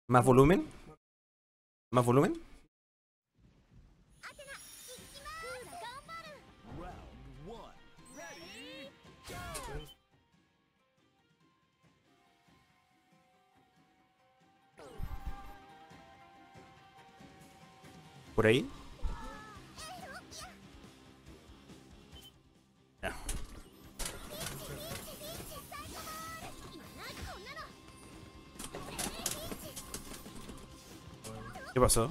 ¿Más volumen? ¿Más volumen? ¿Por ahí? Ya. ¿Qué pasó?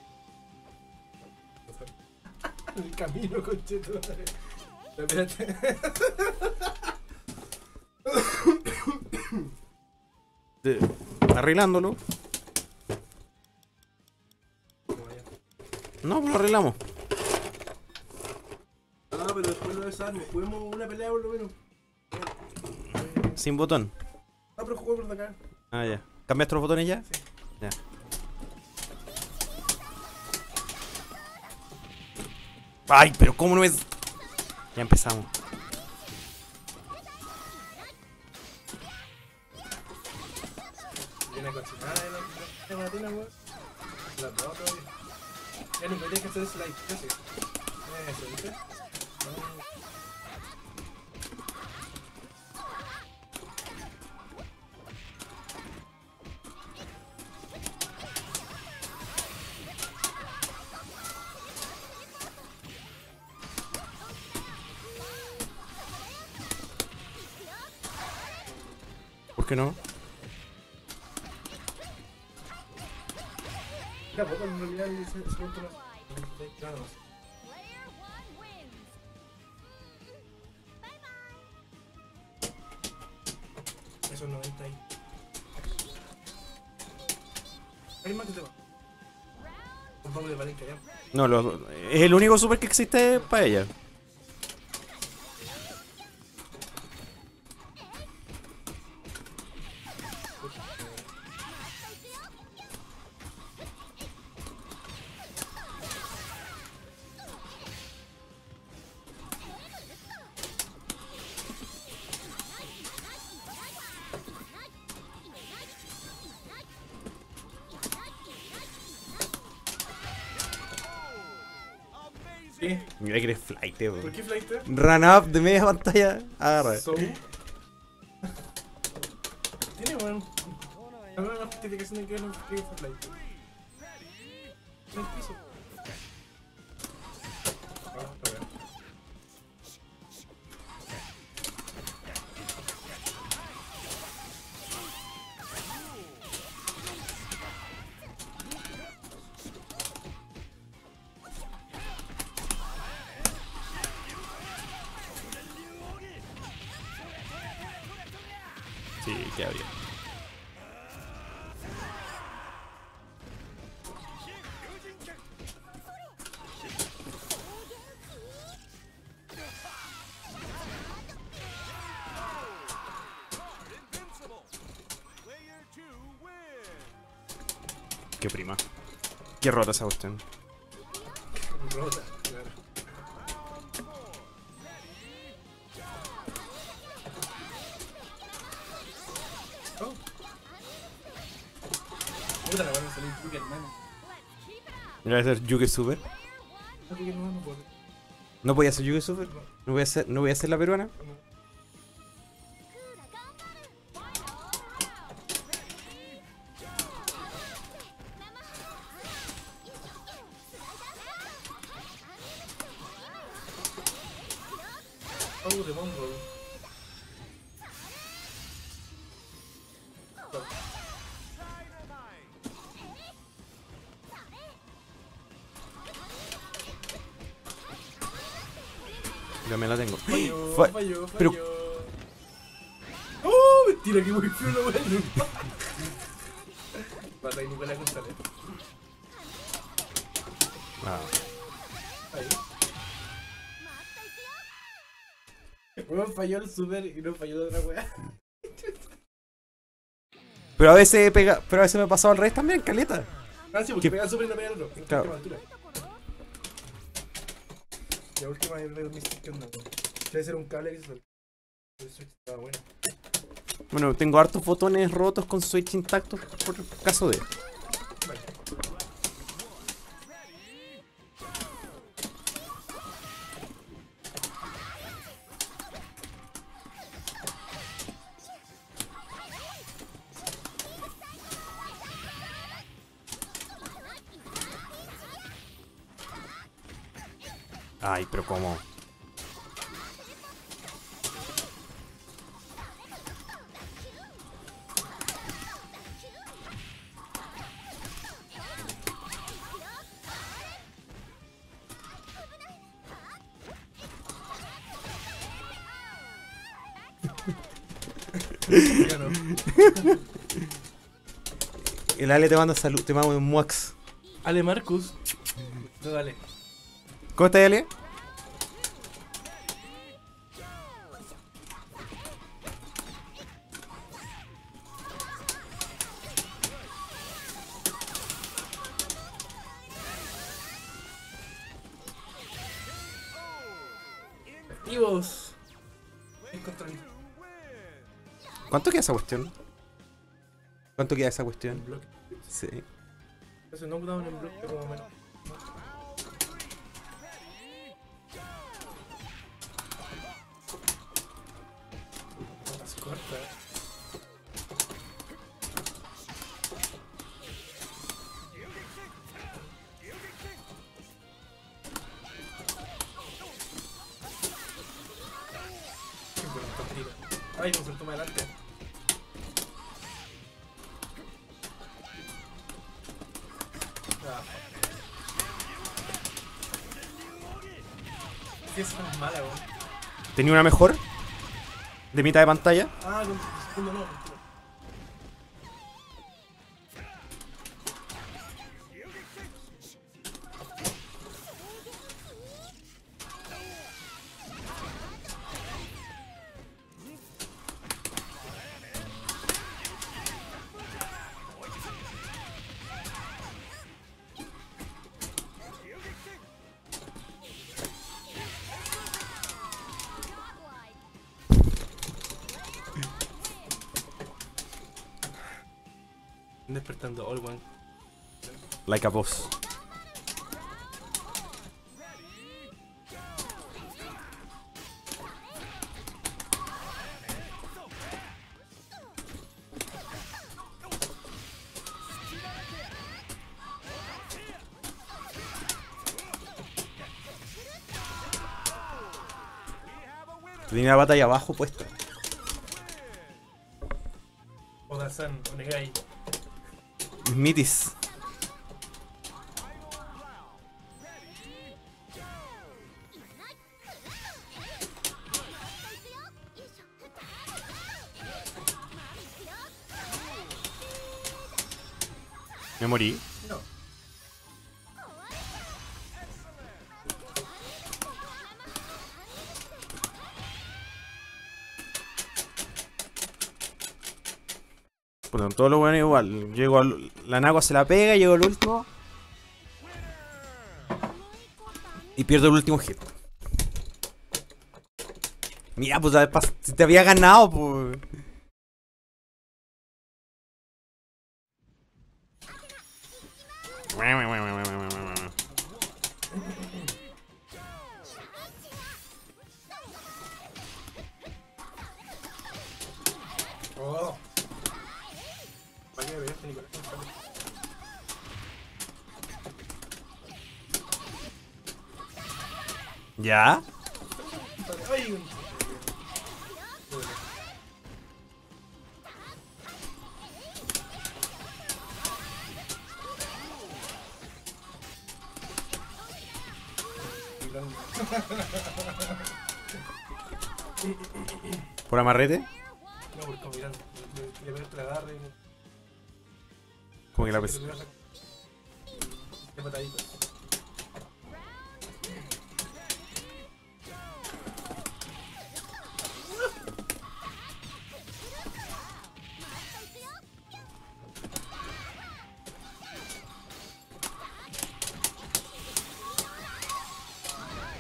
El camino, concheto. Espérate. Arreglándolo. No, pues lo arreglamos. Ah, pero después lo desarmo. Juguemos una pelea por lo menos. Sin botón. Ah, pero juguemos por acá. Ah, ya. ¿Cambiaste los botones ya? Sí. Ya. Ay, pero ¿cómo no es? Ya empezamos. Viene cochinada en la matina, weón. La robo todavía. Ya no podría que hacer slide. ¿Qué haces? Eso, ¿viste? ¿Por qué no? Ya, pues en realidad ese punto no. Nada más. Esos 90 ahí. Hay más que te va. Un poco de palenca ya. No, es el único super que existe para ella. ¿Qué? Mira que eres flight, ¿Por qué flight? Run up de media pantalla. Agarra. So. Tiene, weón. Alguna justificación de que no fue flight. No piso. Ah, está bien. Sí, queda bien. Qué prima. Qué rota esa cuestión. Rota, claro. Oh. Puta, la van a salir Yuki, hermano. Mira, voy a hacer Yuki Super. No, Yuki, no, no puedo. ¿No voy a hacer Yuki Super? ¿No voy a hacer la peruana? No. Oh, de Mongol. Ya me la tengo. Falló, Fa- falló, pero- falló. ¡Oh! Mentira, que muy feo lo bueno. Pata y Nicolás González. Ah. Ahí. Weón falló el super y no falló de otra weá. Pero a veces pega, pero a veces me ha pasado al revés también, caleta. Ah, sí, porque ¿Qué? pega el super y no pega el otro. En Claro. última altura. La última es Red Mystic, ¿qué onda? Debe ser un cable que se soltó. El switch estaba bueno. Bueno, tengo hartos botones rotos con Switch intactos por caso de. Vale. Ay, pero cómo. Ya no. El Ale te manda salud, te manda un muax. Ale Marcus. No, dale. ¿Cómo estás, Ale? Activos. Encontré ¿Cuánto queda esa cuestión? ¿Cuánto queda esa cuestión? un bloque. Sí. Ese knockdown en bloque como menos. Las cortas. Ay, no saltó más adelante. Ah. ¿Qué es tan mala, weón? ¿Tenía una mejor? ¿De mitad de pantalla? Ah, con segundo no. Despertando All One. Like a boss. Tenía la batalla abajo puesta. Oda-san, Onegai. Mitis. Me morí. No. Bueno, todo lo bueno igual. Llego al, la Nagua se la pega, llego al último. Y pierdo el último hit. Mira, pues si te había ganado, pues. Oh. ¿Para qué me pegaste, Nicolás? ¿Ya? Ay, un... ¿Por amarrete? No, porque como mirando. Le pegaste la agarre. Como que la Te pes... pegas de pataditas.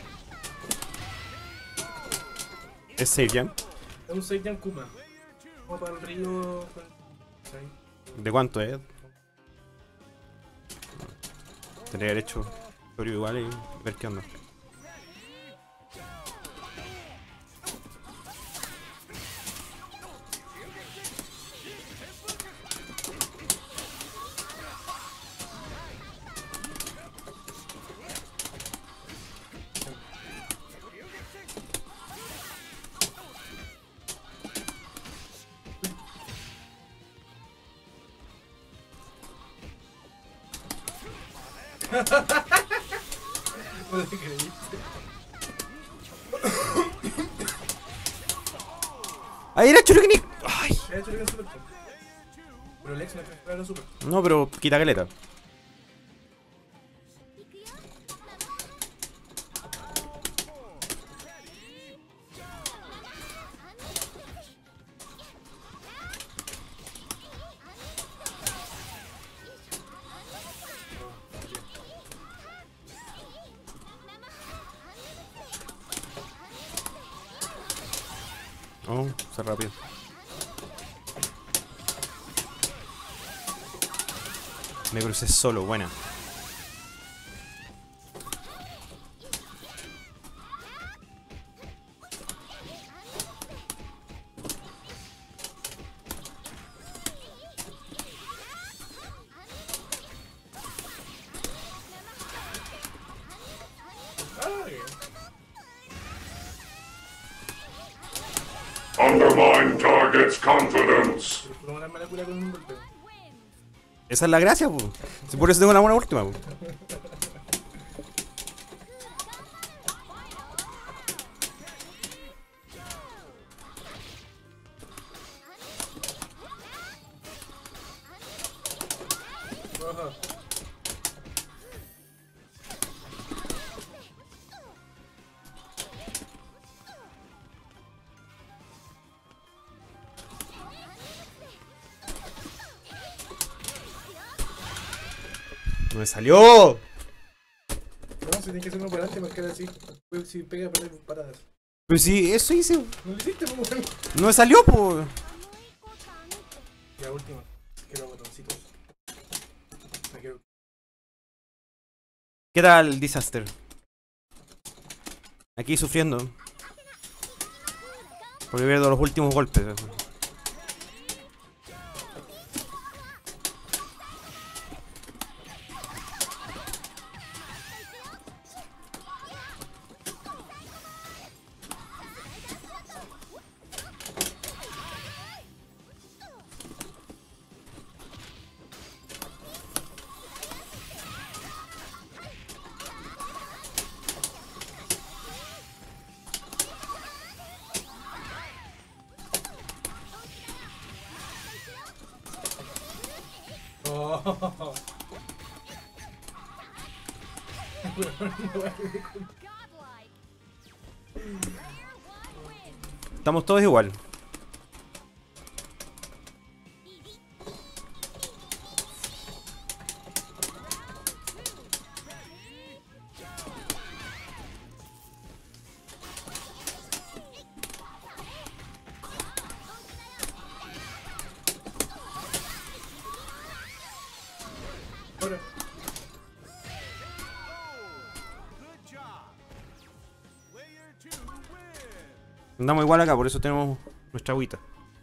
¿Es Seiyan? Es un Seiyan Kuma. Vamos para el río. ¿Sí? ¿De cuánto es? Tendría que haber hecho pero igual y ver qué onda. No te creíste. ¡Ahí era Churukini! ¡Ay! He hecho bien super. Pero el ex no fue era super. No, pero quita caleta. Oh, se rápido. Me crucé solo, buena. Ah, bien. Undermine target's confidence. Pero puedo ganarme la cura con un golpe. Esa es la gracia, pues. Si por eso tengo una buena última, pues. Ajá. ¡No me salió! No, si tienes que hacer uno para adelante y marcar así. Pues si pega, perder paradas. Pero si eso hice. No lo hiciste, pues bueno. No me salió, pues. La última. Quiero botoncitos. Me quiero. ¿Qué tal, Disaster? Aquí sufriendo. Porque pierdo los últimos golpes. Oh. Estamos todos igual. Ahora. Andamos igual acá, por eso tenemos nuestra agüita.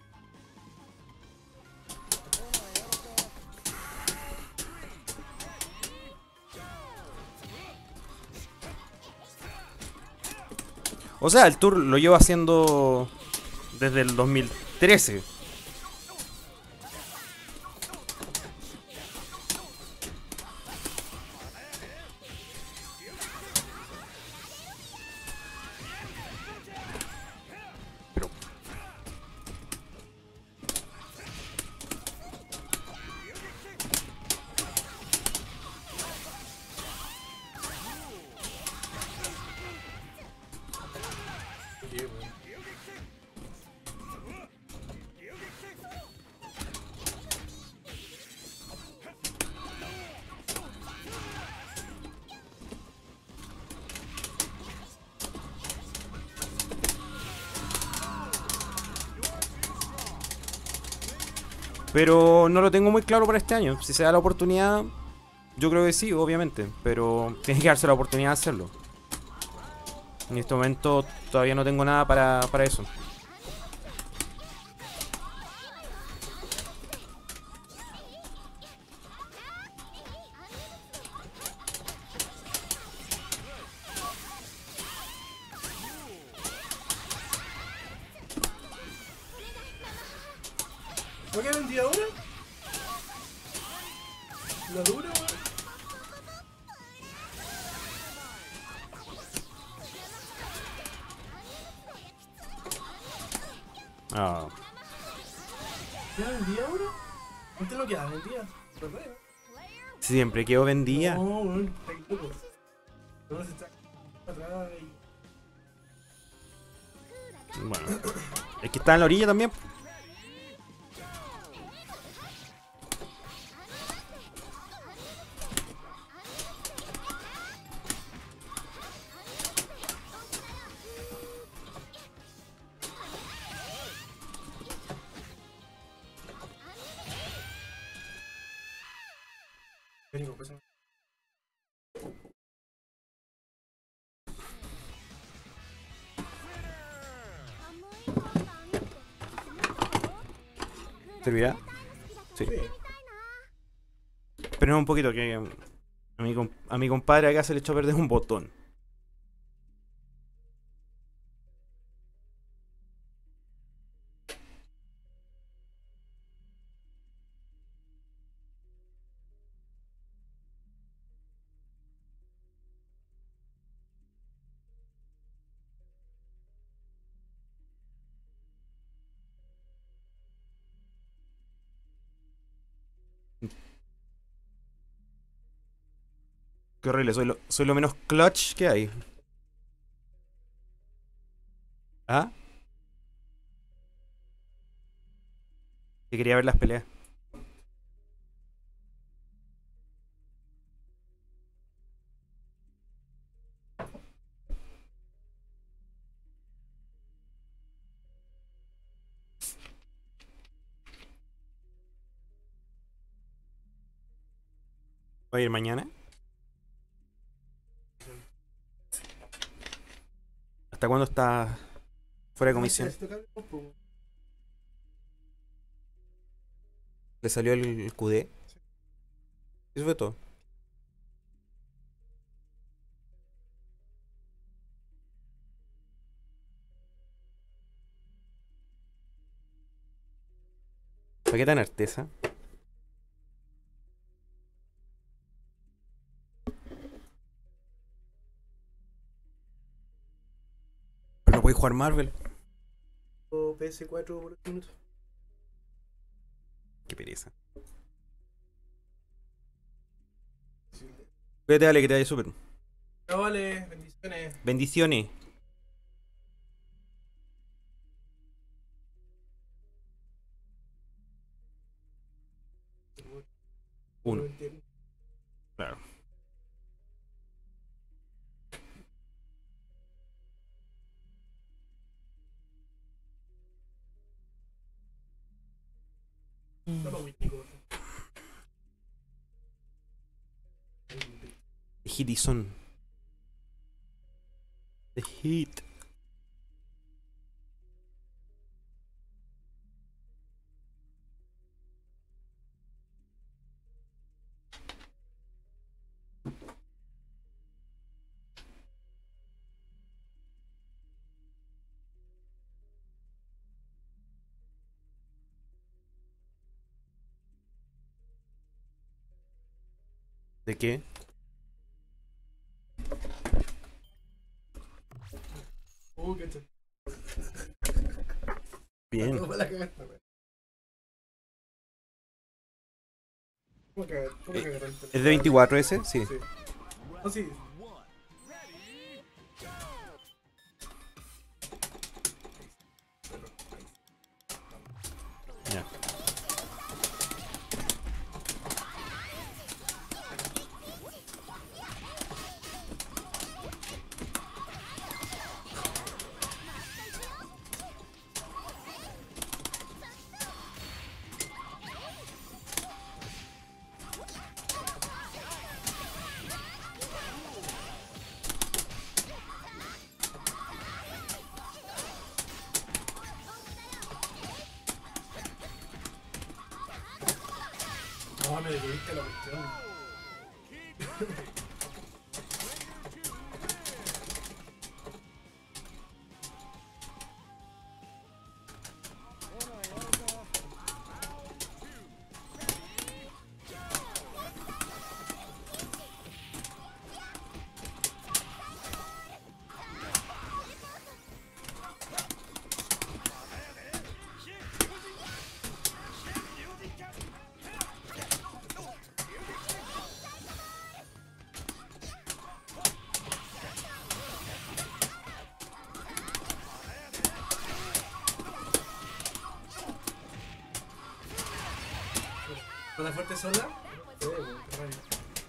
O sea, el tour lo llevo haciendo desde el 2013. Pero Qué bueno. Pero no lo tengo muy claro para este año. Si se da la oportunidad, yo creo que sí, obviamente. Pero tiene que darse la oportunidad de hacerlo. En este momento todavía no tengo nada para eso. ¿Por qué vendí ahora? ¿La dura, weón? Ah, ¿Ya vendí ahora? ¿Viste lo que hago vendía? ¿Verdad? siempre quedo vendida. No, weón, está aquí loco. No se está atrás y... Bueno, es que está en la orilla también. Vengo, pues. ¿Servirá? Sí. Sí. Pero no un poquito, que a mi compadre acá se le echó a perder un botón. Qué horrible, soy lo menos clutch que hay. ¿Ah? Que quería ver las peleas. Voy a ir mañana. ¿Hasta cuándo está fuera de comisión? Le salió el QD. Eso fue todo. ¿Para qué tan artesa? Pero no podéis jugar Marvel. O PS4 por 8 minutos. Qué pereza. Cuídate, dale, que te vaya súper. No, vale, bendiciones. Bendiciones. Uno. Claro. No lo Nico. The Heat is on. The Heat. ¿De qué? Cacha. Bien. ¿Cómo la cagaste, weón? ¿Cómo cagaste? ¿Es de 24 ese? Sí. Sí. No, sí. Ya. No, me detuviste la cuestión. ¿Una fuerte sola? Qué rabia.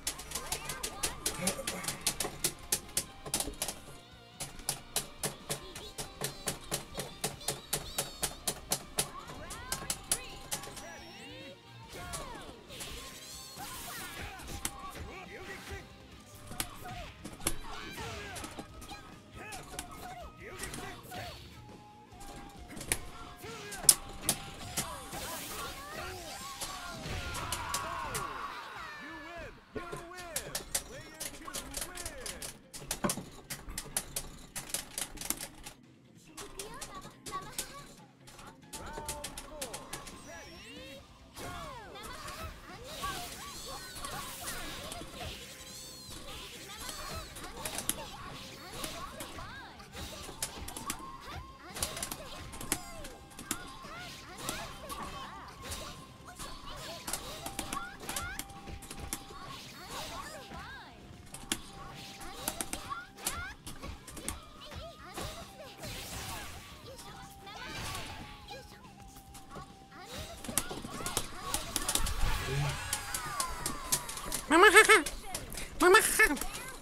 Mamá, jaja. Mamá, jaja.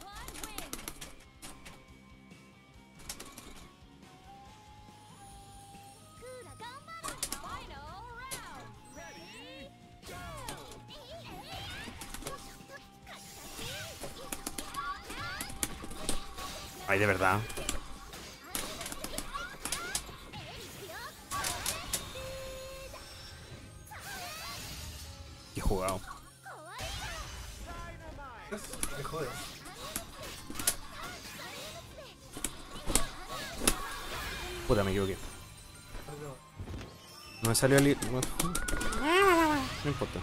Ay, de verdad. Qué jugado. Me jode. Puta, me equivoqué. No me salió el... No importa.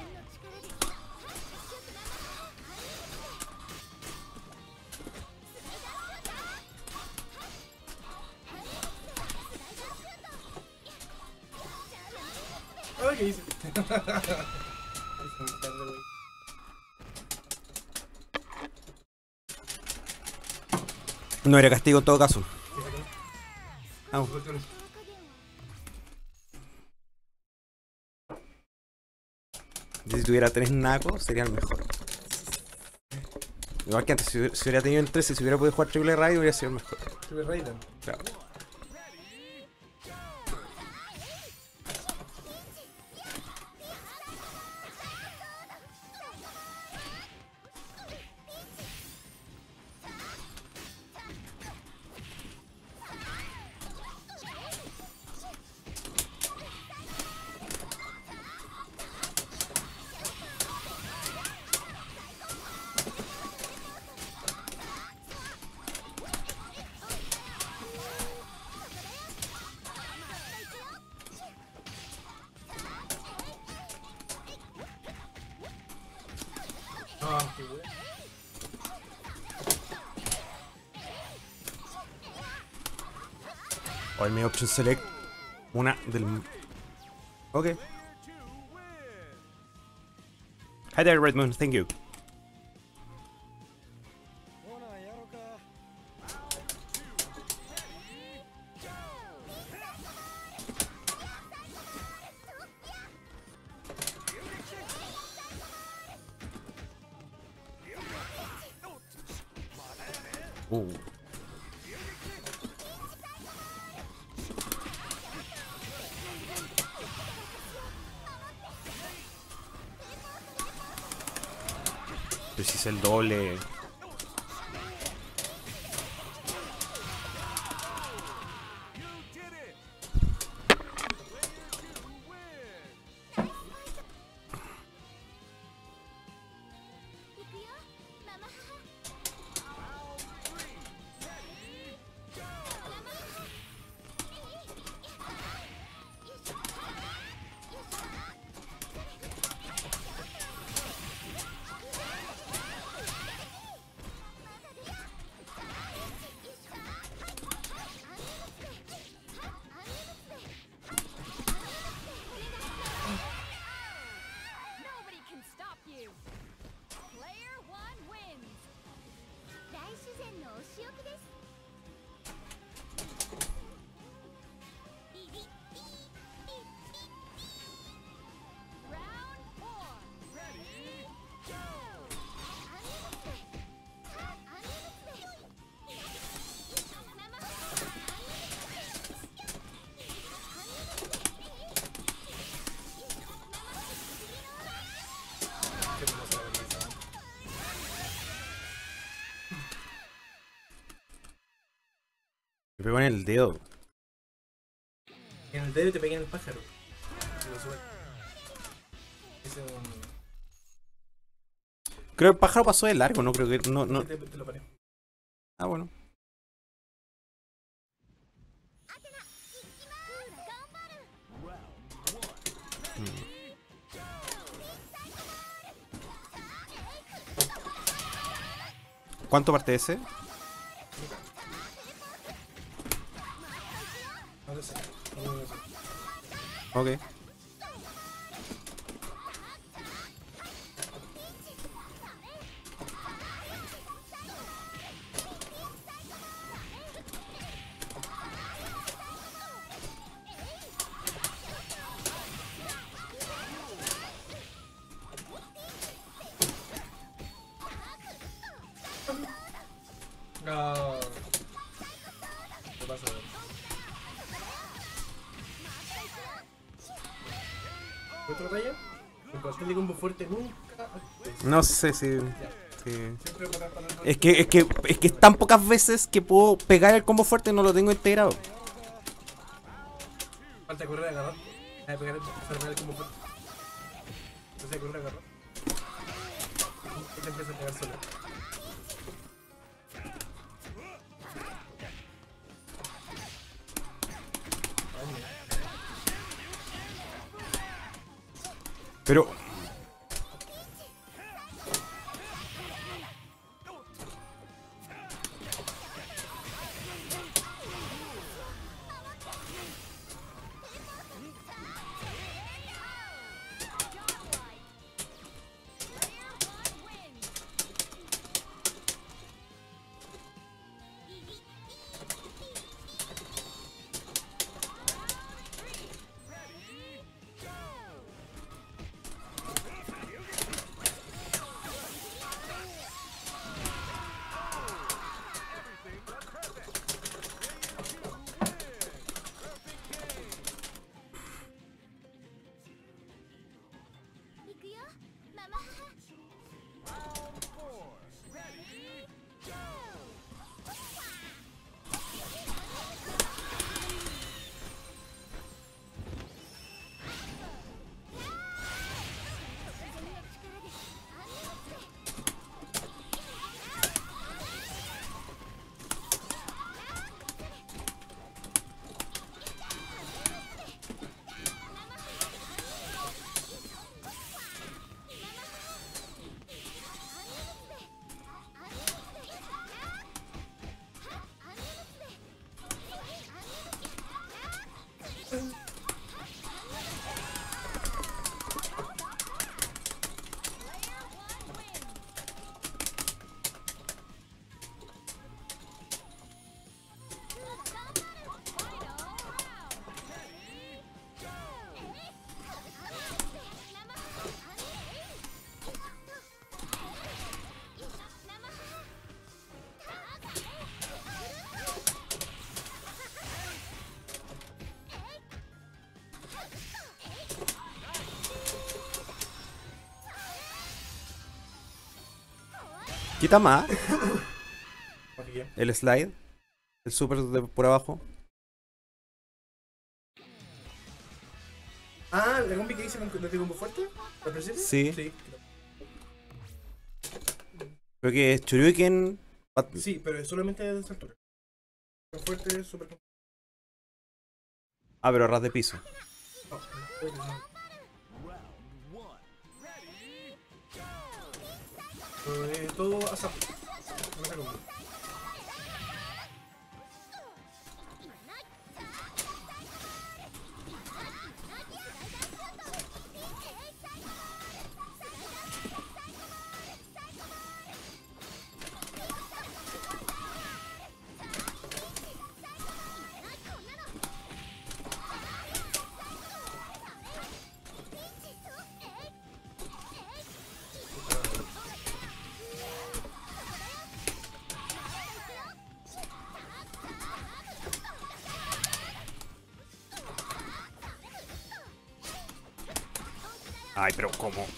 Ay, ¿qué hice? Hice muy tarde, güey. No era castigo en todo caso. ¿Qué saqué? Ah, Cuestiones. si tuviera 3 nacos, sería el mejor. Igual que antes, si hubiera tenido el 13, si hubiera podido jugar triple raid, hubiera sido el mejor. Tuve Raiden. Claro. Ah, qué güey. O el mi option select. Una del... Ok. Hi there, Redmond. Thank you. Pero si es el doble. Qué hermosa la vergüenza. Me pegó en el dedo. En el dedo te pegué en el pájaro. Y lo sube. Ese es un. Creo que el pájaro pasó de largo, no creo que. No, no. Te lo paré. Ah, bueno. ¿Cuánto parte ese? No lo sé. No lo sé. Ok. No. ¿Qué pasa? ¿Otro rayo? El pastel de combo fuerte nunca. No sé si. Sí. Siempre para el Es que es tan pocas veces que puedo pegar el combo fuerte y no lo tengo integrado. Falta correr a agarrar. A pegar el combo fuerte. Entonces correr a agarrar. Y te empieza a pegar solo. Pero. Quita más. ¿Por qué? El slide. El super por abajo. Ah, la combi que hice con de combo fuerte. ¿La principio? Sí. Sí. Creo que es Churyuken. Sí, pero es solamente de esa altura. Combo fuerte, super. Ah, pero ras de piso. No, todo a zap. No me combo. Ay, pero ¿cómo?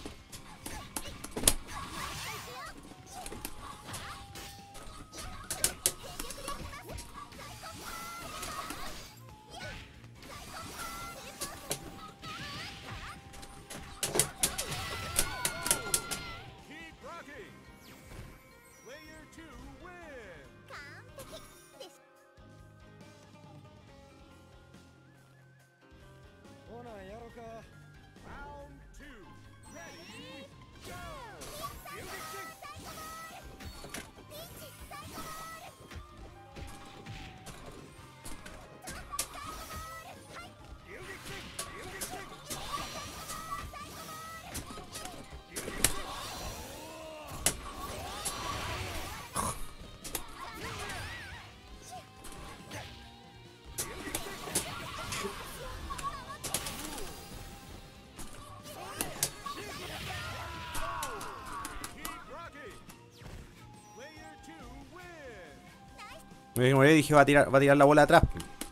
Como le dije, va a tirar la bola atrás.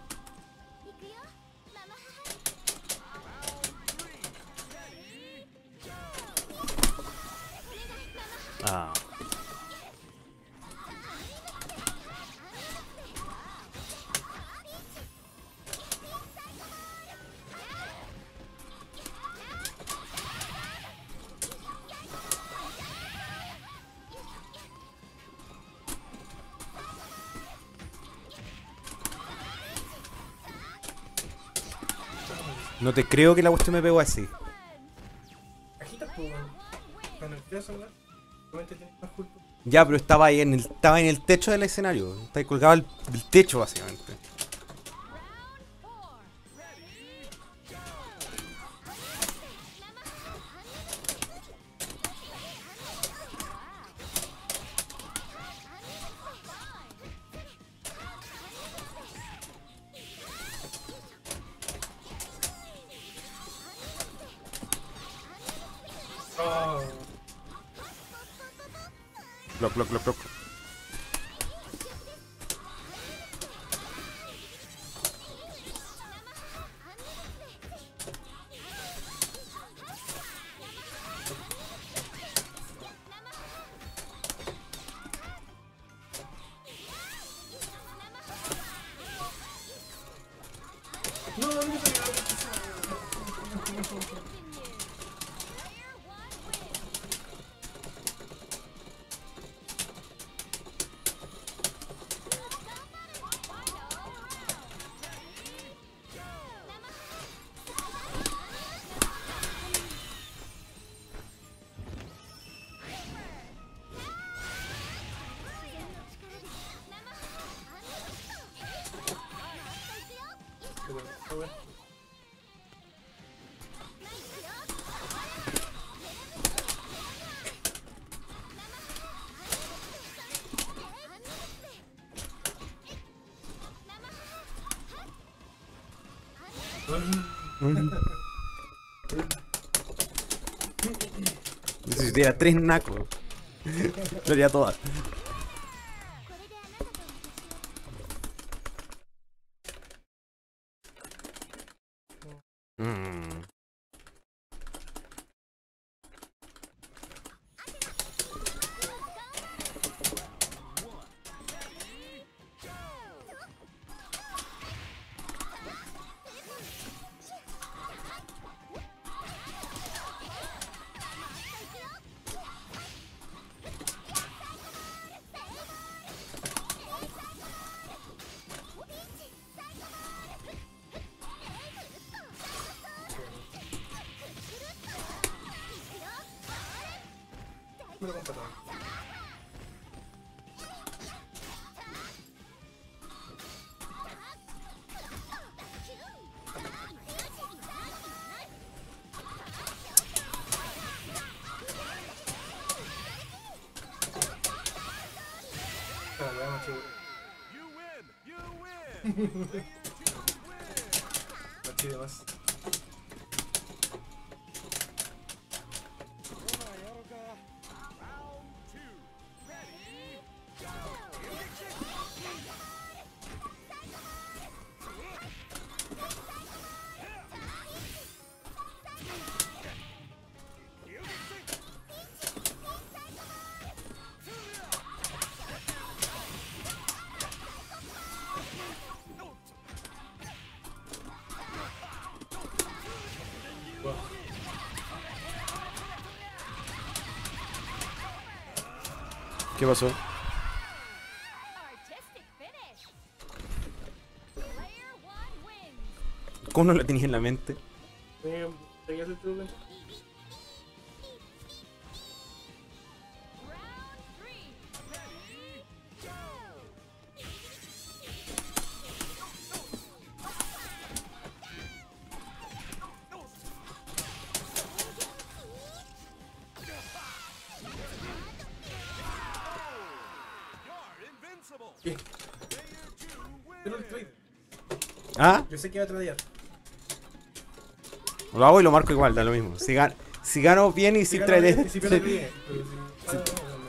Ah. No te creo que la cuestión me pegó así. Agitas, pues, weón. Cuando empiezas a hablar, obviamente tienes más culpa. Ya, pero estaba ahí estaba en el techo del escenario. Está ahí colgado del techo, básicamente. Oh, Block, block, block, block. no, no, no, Necesitaría 3 nacos. Lo haría todas. Me lo compro todo. Ah, le damos seguro. No chide más. ¿Qué pasó? ¿Cómo no la tenías en la mente? ¿Tenía ese truco? ¿Qué? Yo no estoy. ¿Ah? Yo sé que iba a tradear. Lo hago y lo marco igual, da lo mismo. Si gano bien y si trae. Si pierdo, bien. Pero si.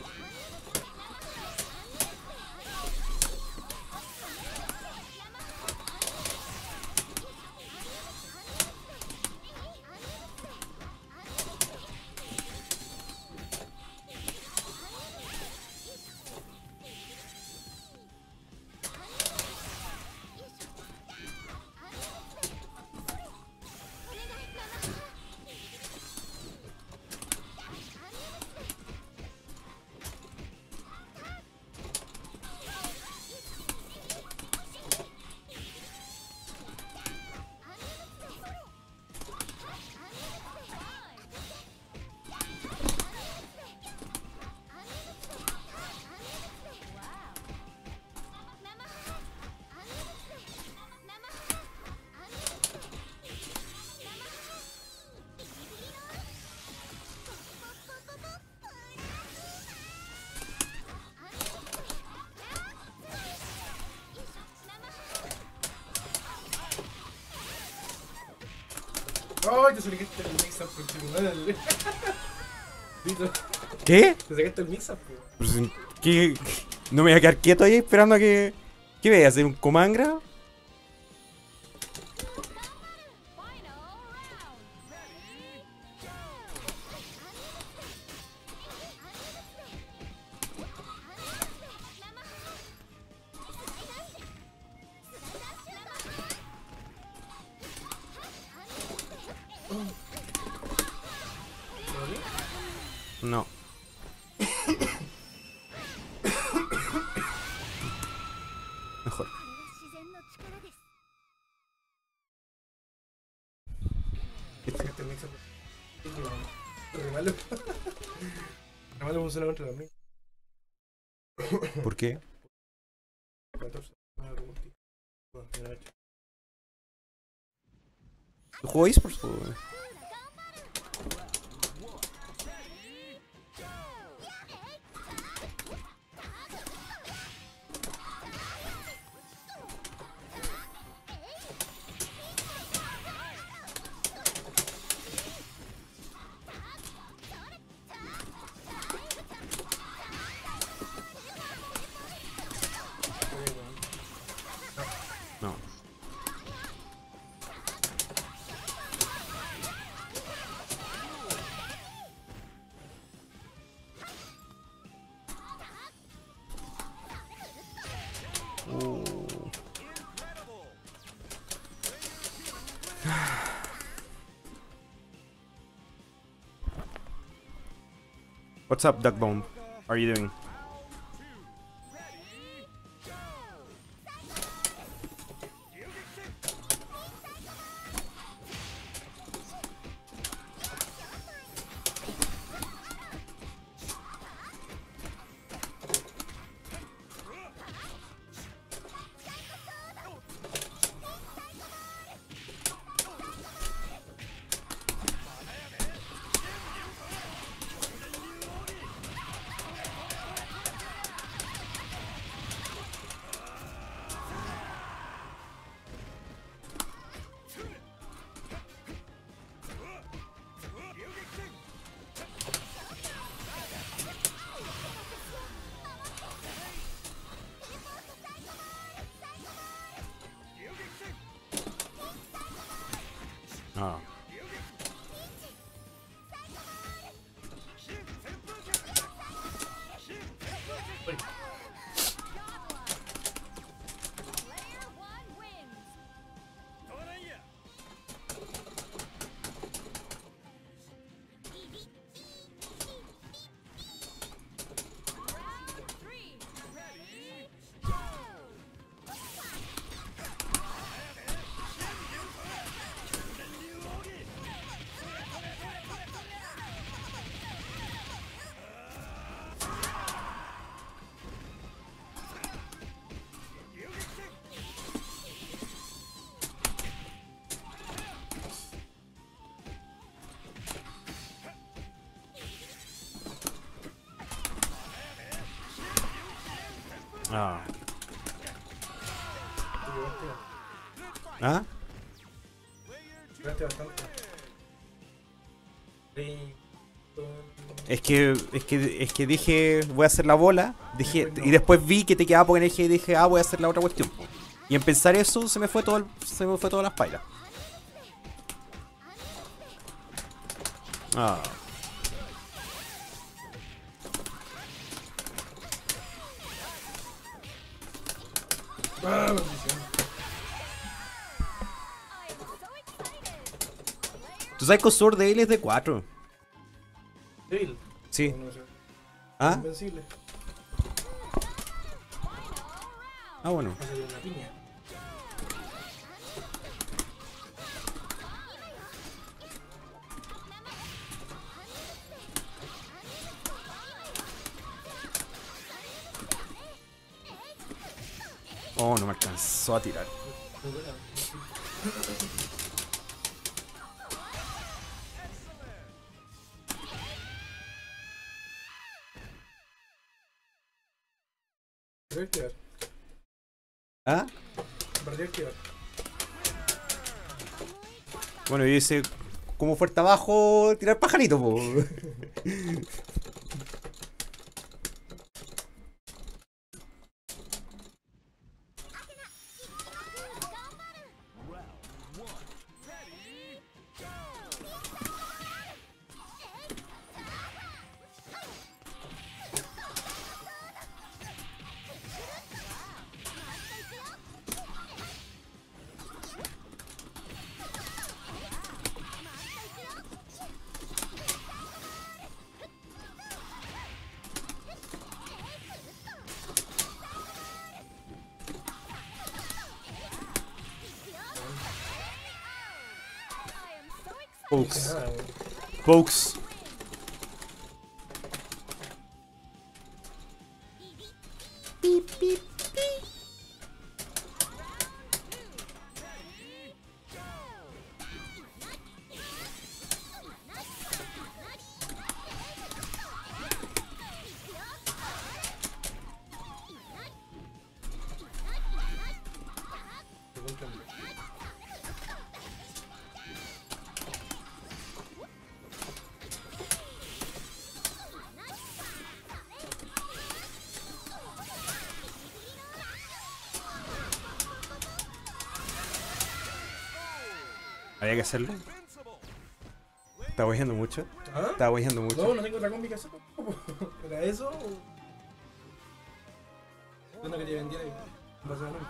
¡Ay! Te sacaste el mix-up, por tu madre. Dito, ¿Qué? te sacaste el mix-up, po. Pues, ¿qué? ¿No me voy a quedar quieto ahí esperando a que. ¿Qué voy a hacer? ¿Un comangra? No. Mejor. Te sacaste el mix-up. Re malo. Re malo funciona contra la mía. ¿Por qué? 14. No, lo multi. Bueno, tiene 8. ¿Juego eSports? Po, güey. No. What's up, Duckbomb? How are you doing? Ah. Ah. Te llevaste, ¿Ah? llevaste bastante. Sí. Es que dije, voy a hacer la bola, dije, y después vi que te quedaba poca energía y dije, voy a hacer la otra cuestión. Po. Y en pensar eso se me fue todo se me fue todas las pailas. Ah. Ah, maldición. ¿Tú sabes que Sword de él es de 4? Débil. Sí. No, no sé. ¿Ah? Invencible. Ah, bueno. Va a salir una piña. Oh, no me alcanzó a tirar. Muy buena. Perdió activar. ¿Ah? Perdió activar. Bueno, yo hice como fuerte abajo tirar pajarito, po. No Pokes. hice nada, weón. Pokes. Según cambio. Había que hacerlo. Estaba guayando mucho. ¿Ah? Estaba guayando mucho. No, no tengo otra combi que hacer. ¿Era eso? Yo no quería vender ahí. No pasaba nunca.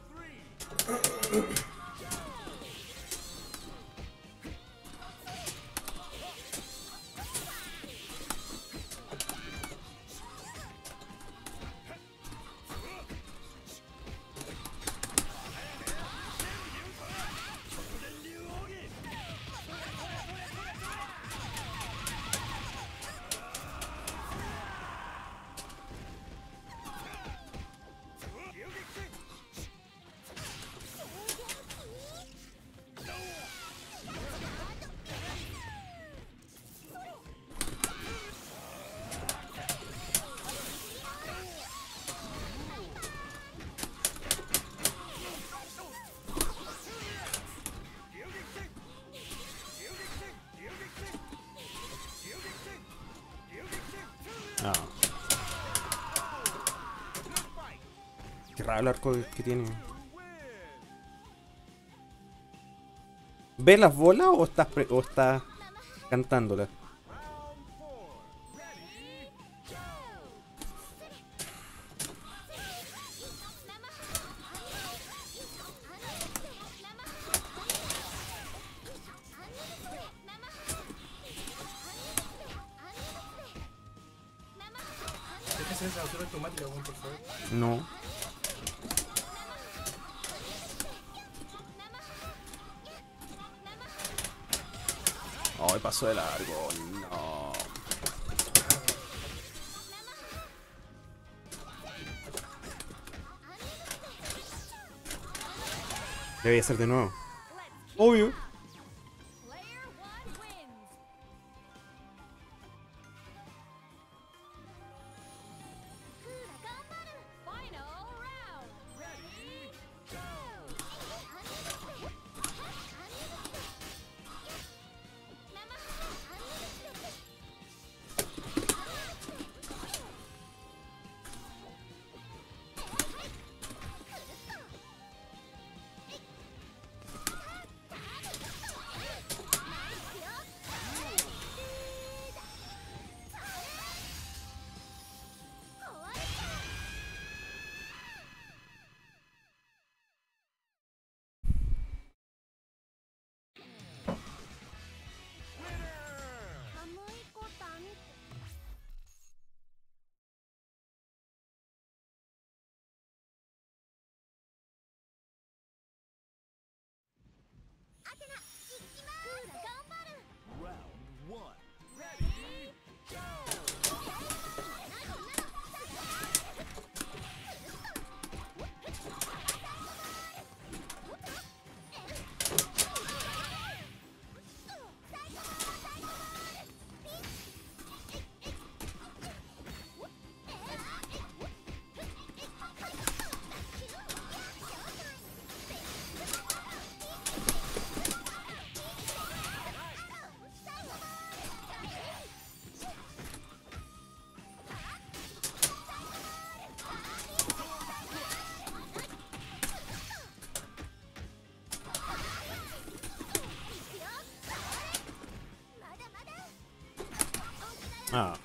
No. Qué raro el arco que tiene. ¿Ves las bolas o estás cantándolas? Deja hacer esa altura automática, weón, por favor. No. Ay, pasó de largo. No. Debería ser de nuevo. Obvio. Player one wins. Final Ah.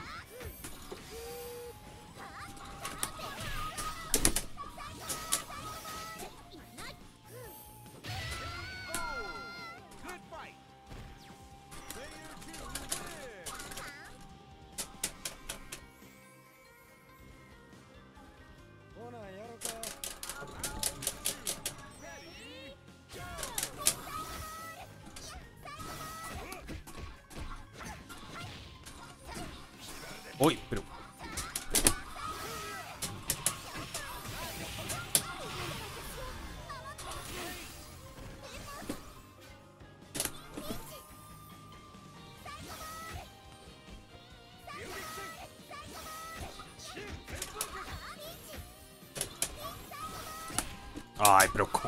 Uy, pero... Ay, pero ¿cómo?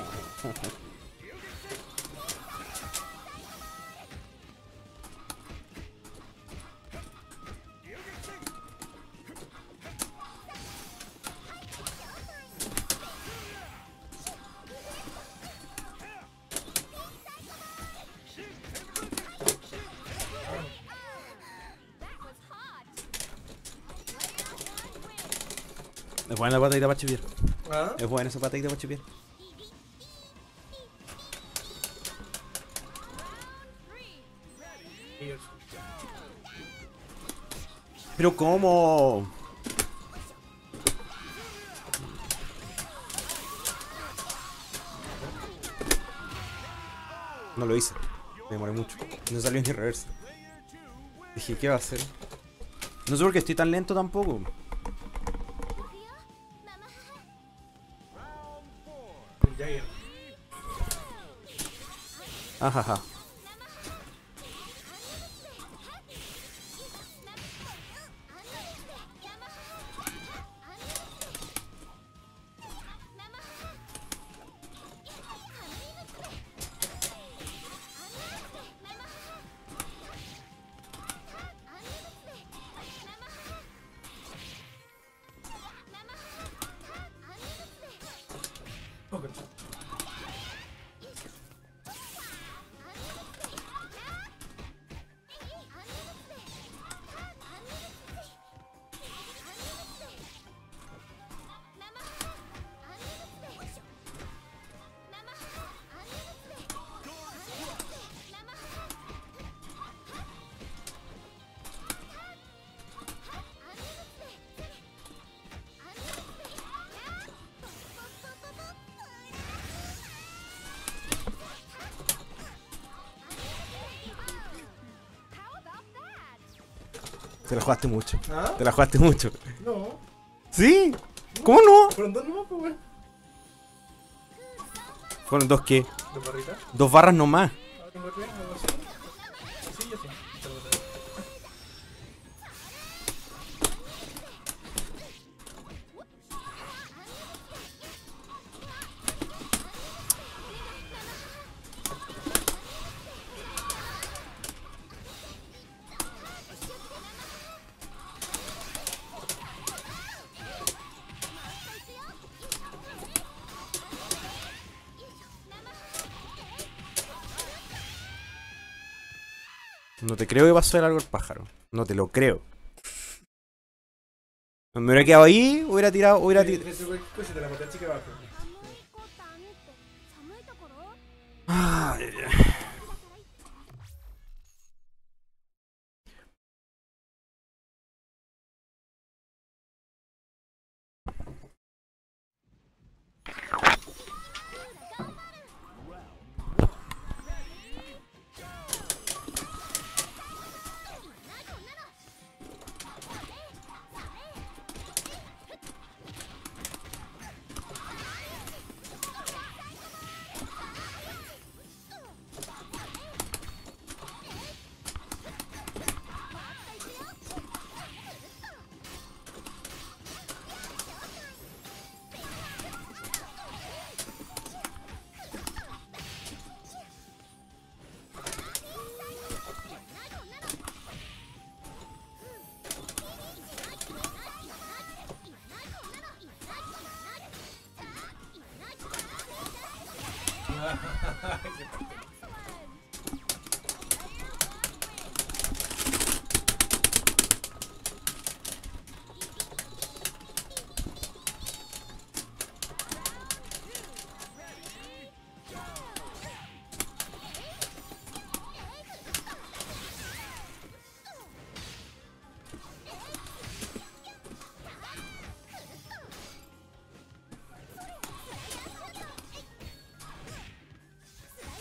Es buena la patadita para chipiar. ¿Ah? Es buena esa patadita para chipiar. Y eso. Pero ¿cómo? No lo hice. Me demoré mucho. No salió ni reversa. Dije, ¿qué va a hacer? No sé por qué estoy tan lento tampoco. El Jagger. Ajaja. Oh, concha. Te la jugaste mucho. ¿Ah? Te la jugaste mucho. No. ¿Sí? ¿Cómo no? Fueron dos nomás, pues, weón. Fueron dos qué. Dos barritas. Dos barras nomás. Ah, tengo tres, algo así. Así y así. Te lo boté. No te creo que pasó el algo el pájaro. No te lo creo. Me hubiera quedado ahí, hubiera tirado, hubiera tirado. Pues te la maté a chica abajo. 寒い子って寒いところ Ay,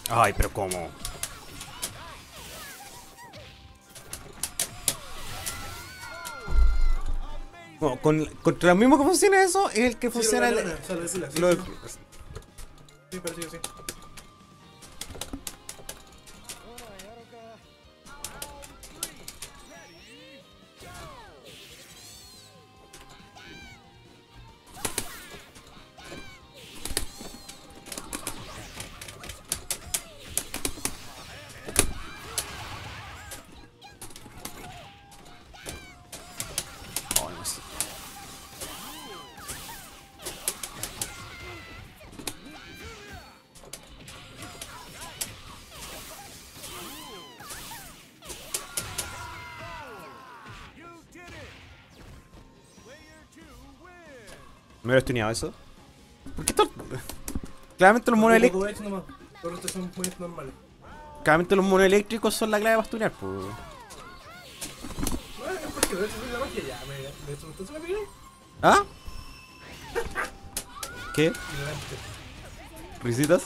Ay, pero ¿cómo? No, contra lo mismo que funciona eso, es el que funciona Sí, el. o sea, decirla, sí, lo- sí. Sí, parecido, sí. Oh, no sé. ¿Me lo he estuneado eso? ¿Por qué claramente los monos eléctricos. Edge nomás. Por esto son muy normales. Claramente los monos eléctricos son la clave para stunear, pues. No, es porque de hecho soy la magia ya. De hecho, ¿entonces me pegué? ¿Ah? ¿Qué? Ignorante. ¿Risitas?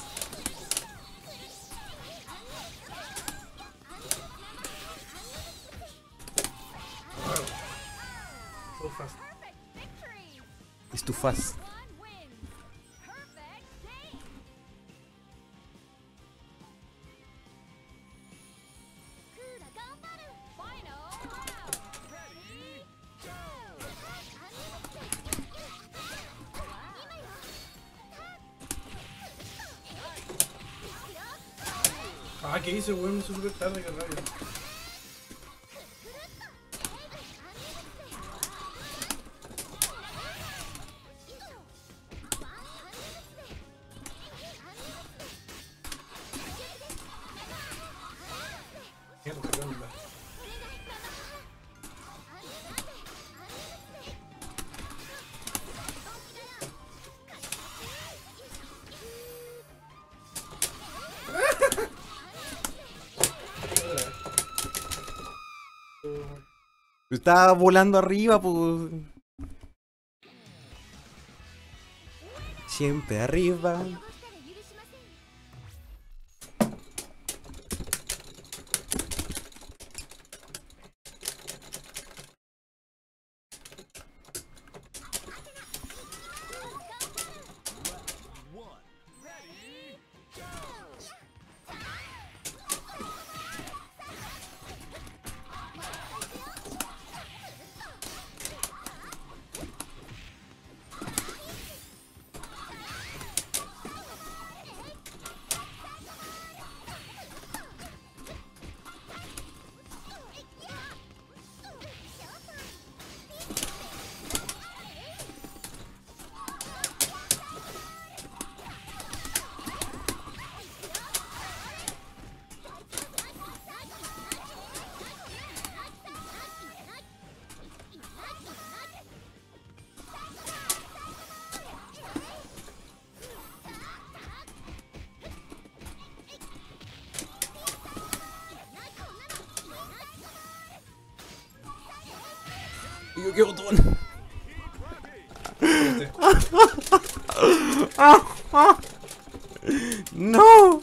Wow. So fast. Es too fast. Ah, ¿qué hice, weón? Me hizo súper tarde, que rabia. Mierda, ¿qué onda? Estaba volando arriba, pues. Siempre arriba. Yo qué botón. No.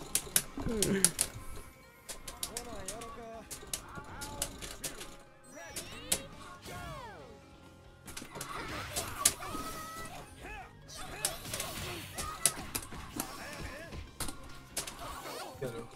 Claro.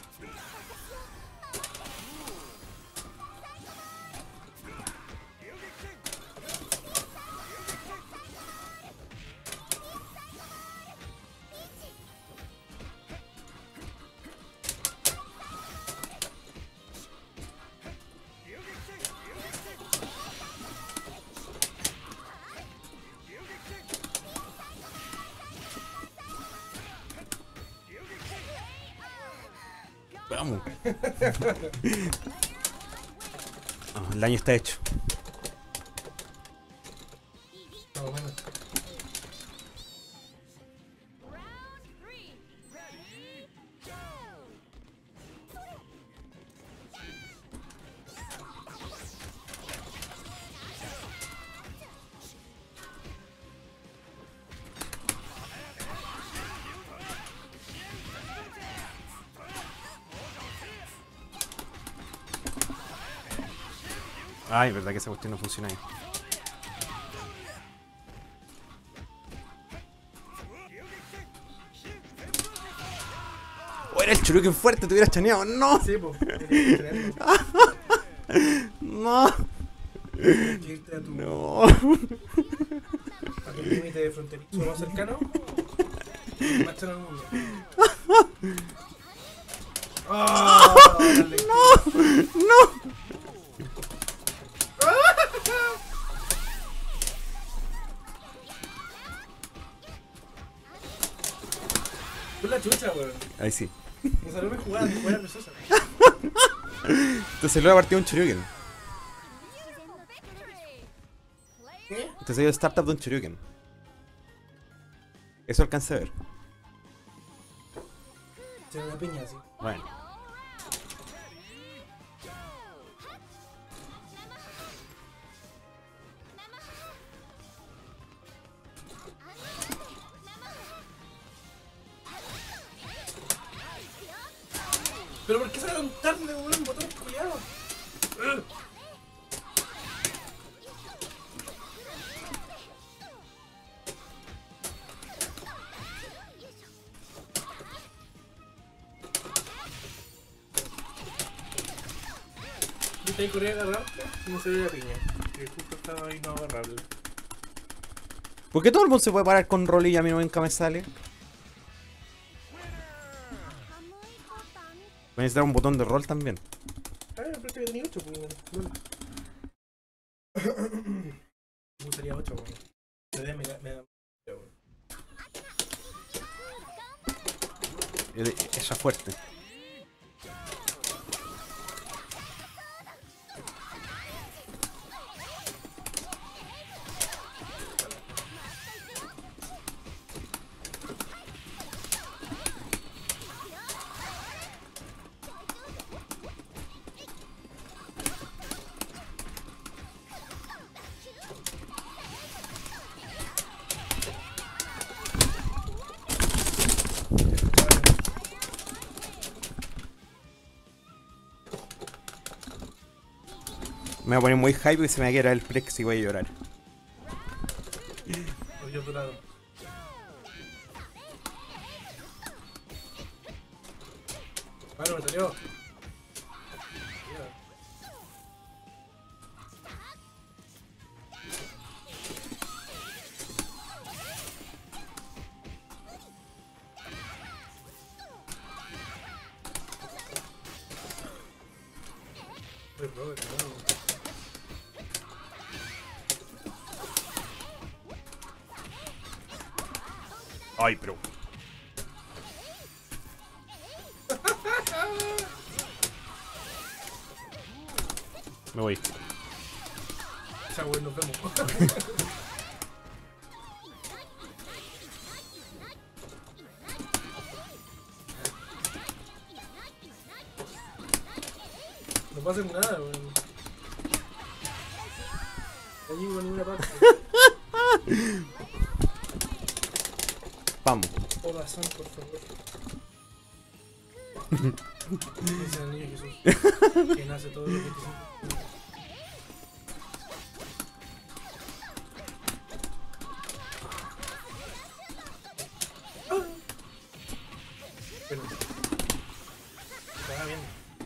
Vamos. Ah, el daño está hecho. Más o menos. Ay, verdad que esa cuestión no funciona ahí. Oh, era el Shoryuken fuerte, te hubieras chaneado. ¡No! Sí, pues. ¡No! Irte a tu, ¡No! a tu límite fronterizo más cercano. Y marchar al mundo. ¡Ah! ¡No! Fue la chucha, weón. Ahí sí. Me salió mi jugada preciosa. Entonces luego partido un Shoryuken. ¿Qué? Entonces hay startup de un Shoryuken. Eso alcancé a ver. Tiene una piña así. Bueno. ¿Pero por qué salieron tarde, weón? Botón culiado. Viste ahí corría a agarrarte y no se ve la piña. Que justo estaba ahí no agarrarlo. ¿Por qué todo el mundo se puede parar con rol y a mí nunca me sale? Voy a necesitar un botón de rol también. Ah, pero este que tenía 8, pues. Me gustaría 8, weón. Me da. Esa fuerte. Me voy a poner muy hype y se me va a quedar el flex y voy a llorar. Voy a otro lado. Bueno, me salió. Ay, pero. Me voy. Ya, güey, nos vemos. No pasa nada, güey. No llego a ninguna parte. Vamos. Oda San, por favor. Dice el niño Jesús. Que nace todos los 25. Pero. Está bien.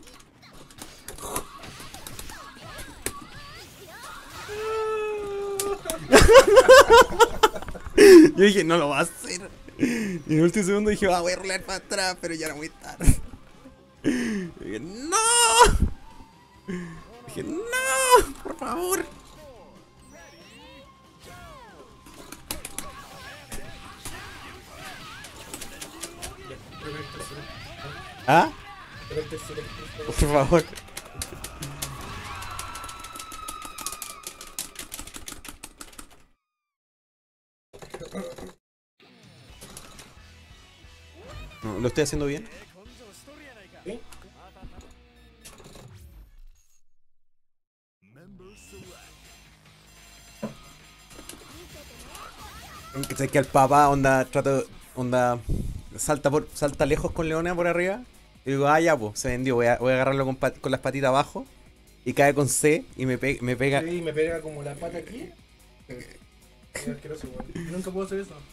Yo dije, no lo va a hacer. Y en el último segundo dije, voy a rolar para atrás, pero ya era muy tarde. Y dije, no. Dije, no, por favor. Pero el tercero. ¿Ah? Pero el tercero. Por favor. No, ¿lo estoy haciendo bien? ¿Sí? Sé que el papá onda salta lejos con Leona por arriba. Y digo, ah ya pues, se vendió, voy a agarrarlo con las patitas abajo. y cae con C y me pega. Sí, me pega como la pata aquí. Es asqueroso, weón. Yo nunca puedo hacer eso.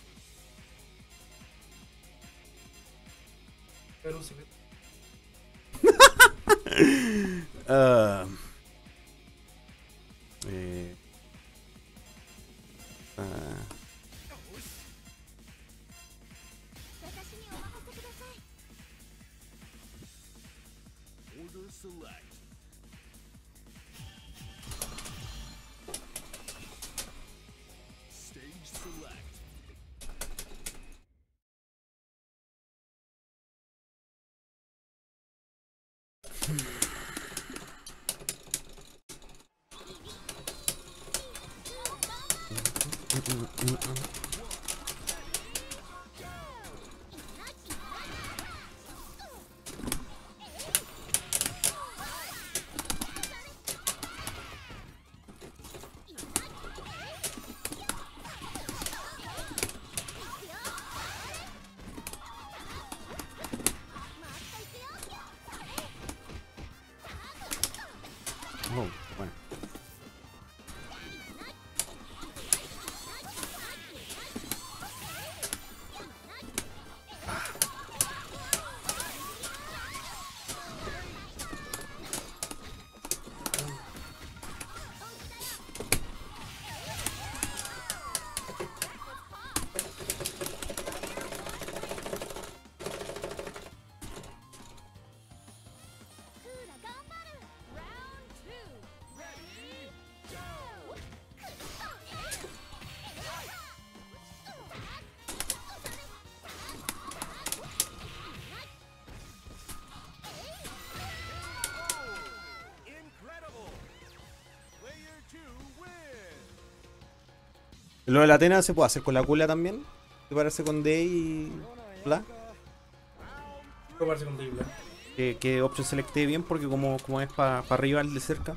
Pero un secreto. Ah, eh, ah, 私にお任せください Order select. Stage select. oh, bueno. Incredible. Player 2 win. Lo de la Atena se puede hacer con la Cula también. ¿Te parece con D y bla? ¿Cómo parece con Dribla? Que option selecte bien porque como es para arriba el de cerca.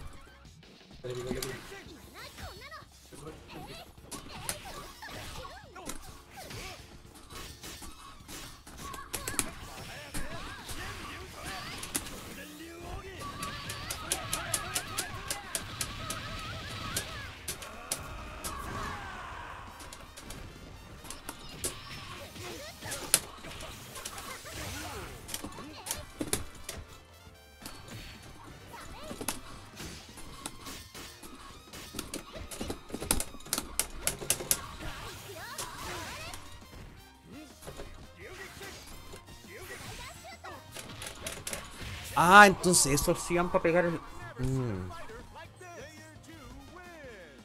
Ah, entonces eso hacían para pegar el... Mm, Player 2 win.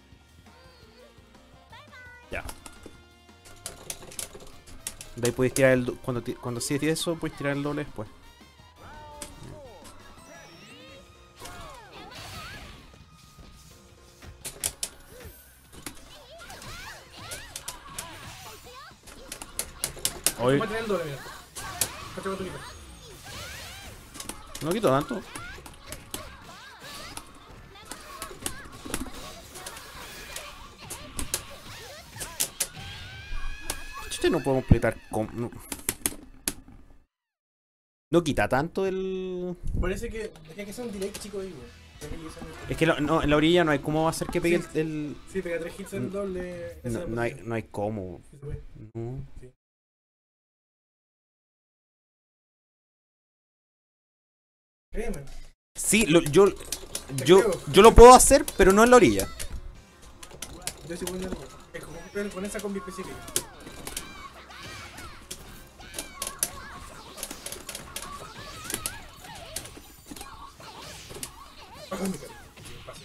ya. De ahí puedes tirar el... Cuando sí tienes eso, puedes tirar el doble después. Hoy Voy a tener el doble, mira. Cacha con tu equipo. no quito tanto. Este no puedo completar con... No. No quita tanto el... Parece que tenía que ser un delay chico ahí, weón. Tenía que ser un- Es que no, en la orilla no hay cómo hacer que pegue Sí. el... Sí, pega 3 hits en el doble. No, no hay cómo. Sí, se puede. No. Créeme. Sí, creo. yo lo puedo hacer, pero no en la orilla. Yo sí voy a hacerlo. Es como con esa combi específica. Baja mi cara. Pase.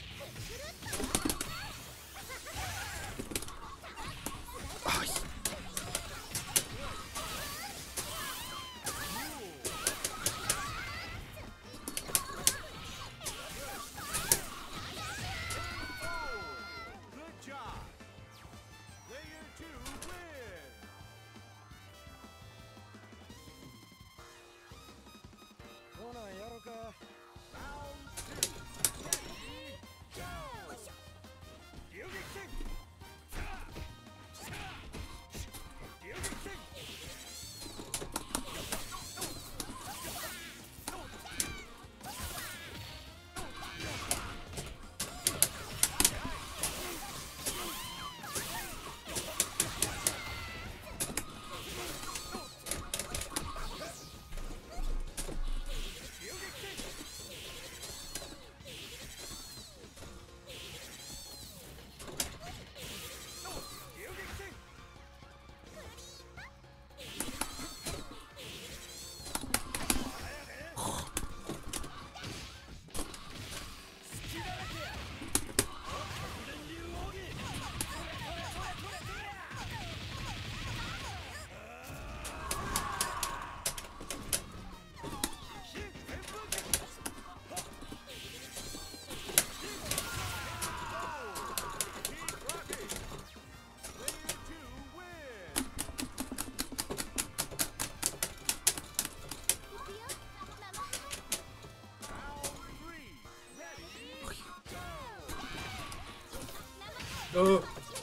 Good job. Player 2 win. Oh.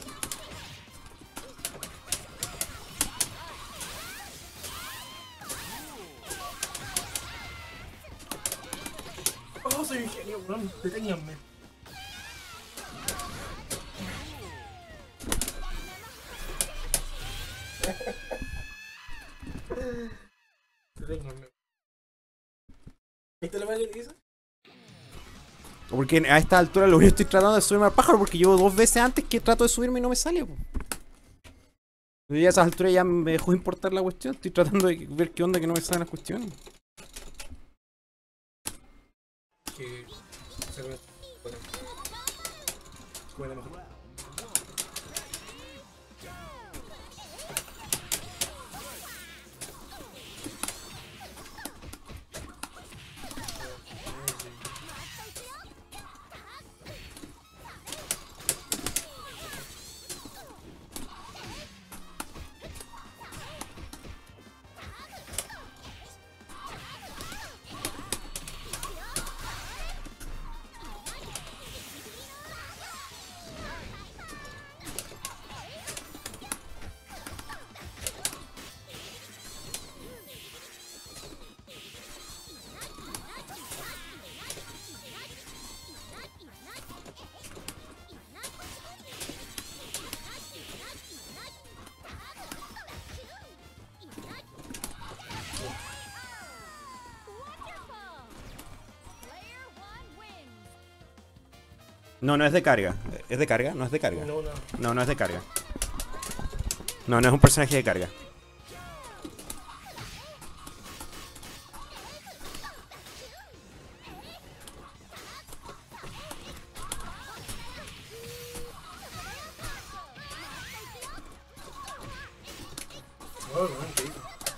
Oh, soy un genio, weón. Deténganme. Deténganme. ¿Viste la madre que dice? Porque a esta altura lo único que estoy tratando de subirme al pájaro porque llevo 2 veces antes que trato de subirme y no me sale. Po. Y a esas alturas ya me dejó de importar la cuestión. Estoy tratando de ver qué onda que no me salen las cuestiones. Que se ve. Bueno. Bueno, mejor. No, no es de carga. ¿Es de carga? No es de carga. No, no. No, no es de carga. No, no es un personaje de carga. Oh, no, increíble.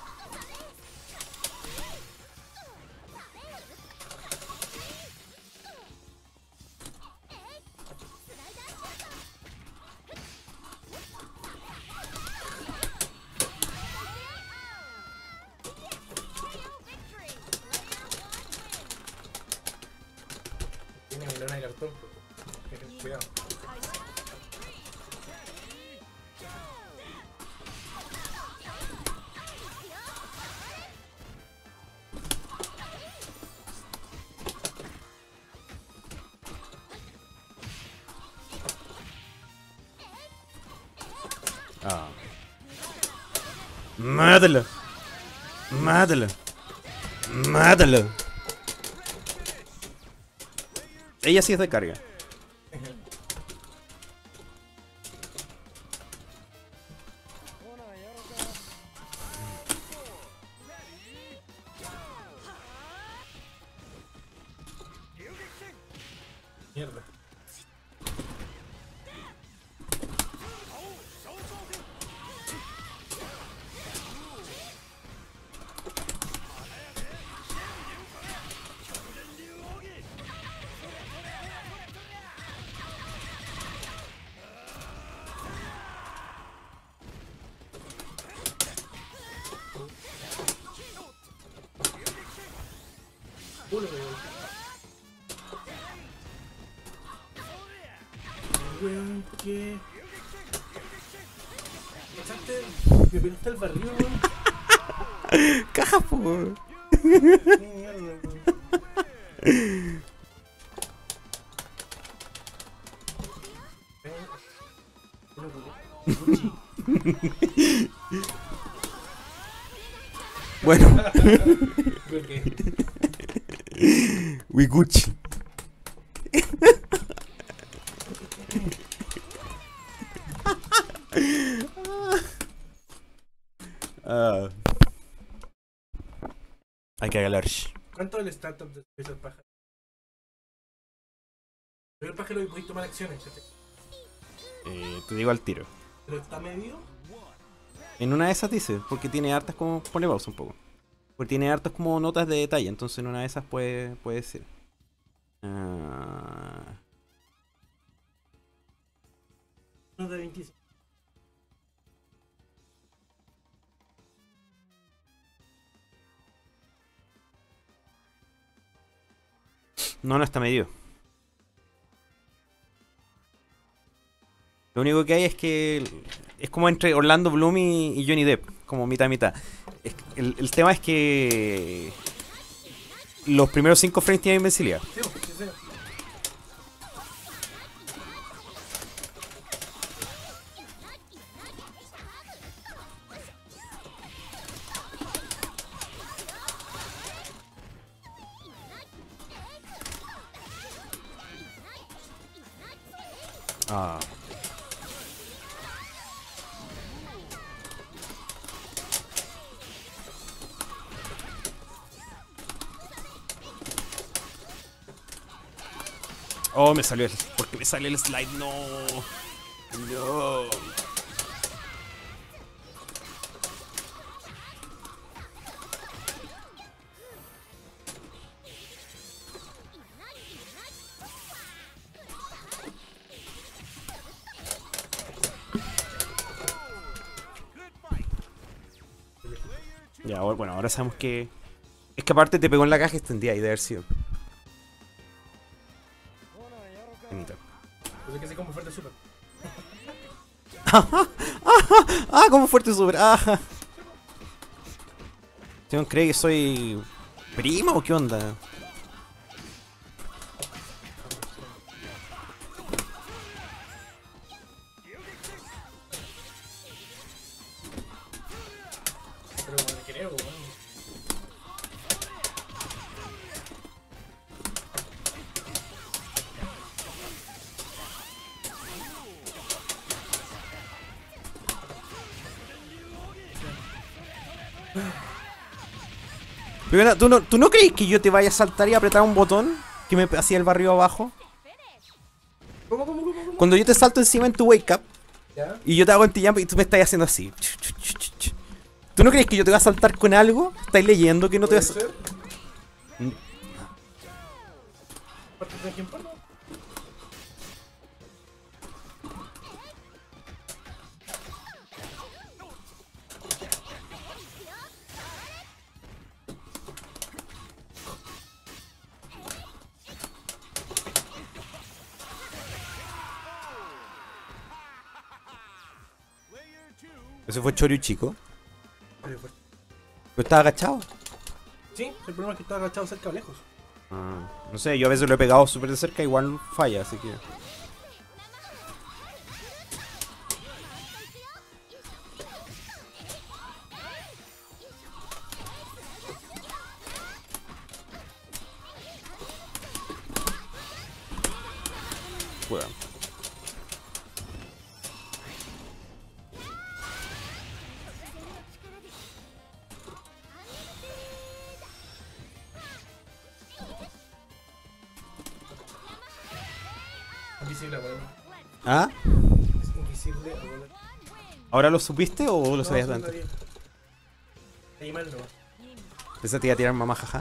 Tiene melona de cartón, pero cuidado. Ah. Mátalo. Mátalo. Mátalo. Ella sí es de carga. Mierda. Uno de weón, ¿qué? ¿Cachaste? Me pegaste el barril, weón. Caja, po. Qué mierda, weón. Bueno. ¿Por qué? Wiguchi. Ah. Hay que agarrar. ¿Cuánto es el startup de esos pájaros? Pero el pájaro y podéis tomar acciones, ¿cachai? Te digo al tiro. Pero está medio. En una de esas dice, porque tiene hartas como. Ponle pausa un poco. Porque tiene hartas como notas de detalle, entonces en una de esas puede decir. No de 25. No, no está medido. Lo único que hay es que es como entre Orlando Bloom y Johnny Depp, como mitad mitad. El tema es que los primeros 5 frames tienen invencibilidad. Sí, sí, sí. Ah. Oh, me salió el... ¿Por qué me salió el slide? No. No. Ya, bueno, ahora sabemos que... Es que aparte te pegó en la caja extendida y de haber sido. Bonito. Pues es que sí como fuerte super. ¡Ah! ¡Como fuerte super! ¡Ah! ¿Sion cree que soy prima o qué onda? Pero bueno, creo, weón. Primero, ¿tú no crees que yo te vaya a saltar y apretar un botón que me hacía el barrio abajo? ¿Cómo? Cuando yo te salto encima en tu wake up ¿Ya? y yo te hago anti-jump y tú me estás haciendo así. ¿Tú no crees que yo te voy a saltar con algo? ¿Estáis leyendo que no te ¿Puede vas a... ser? ¿Parte de quién parla? Ese fue Choryu chico. Pero fuerte. Pero estaba agachado. Sí, el problema es que está agachado cerca o lejos. No sé, yo a veces lo he pegado súper de cerca, igual falla, así que... Bueno. Invisible, weón. ¿Ah? Es invisible, weón. ¿Ahora lo supiste o lo sabías de sí, antes? todavía. Ahí mal no. Pensé que te iba a tirar mamá, jaja.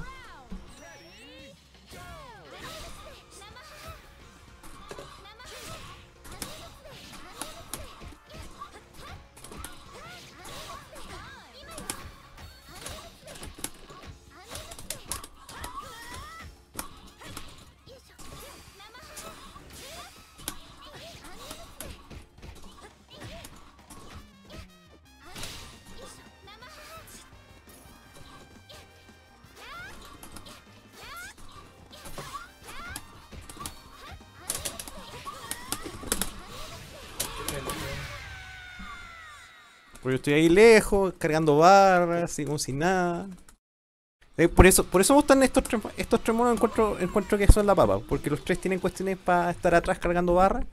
Porque yo estoy ahí lejos, cargando barras, así como sin nada. Por eso me gustan estos tres monos, encuentro que son la papa. Porque los tres tienen cuestiones para estar atrás cargando barras.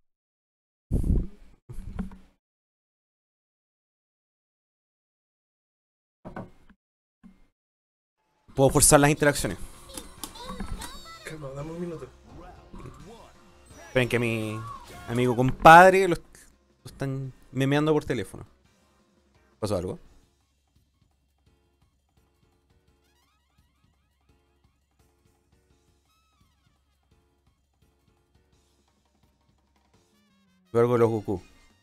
Puedo forzar las interacciones. Calma, dame un minuto. Esperen que mi amigo compadre lo están memeando por teléfono. ¿Pasó algo? Fue algo de los Goku.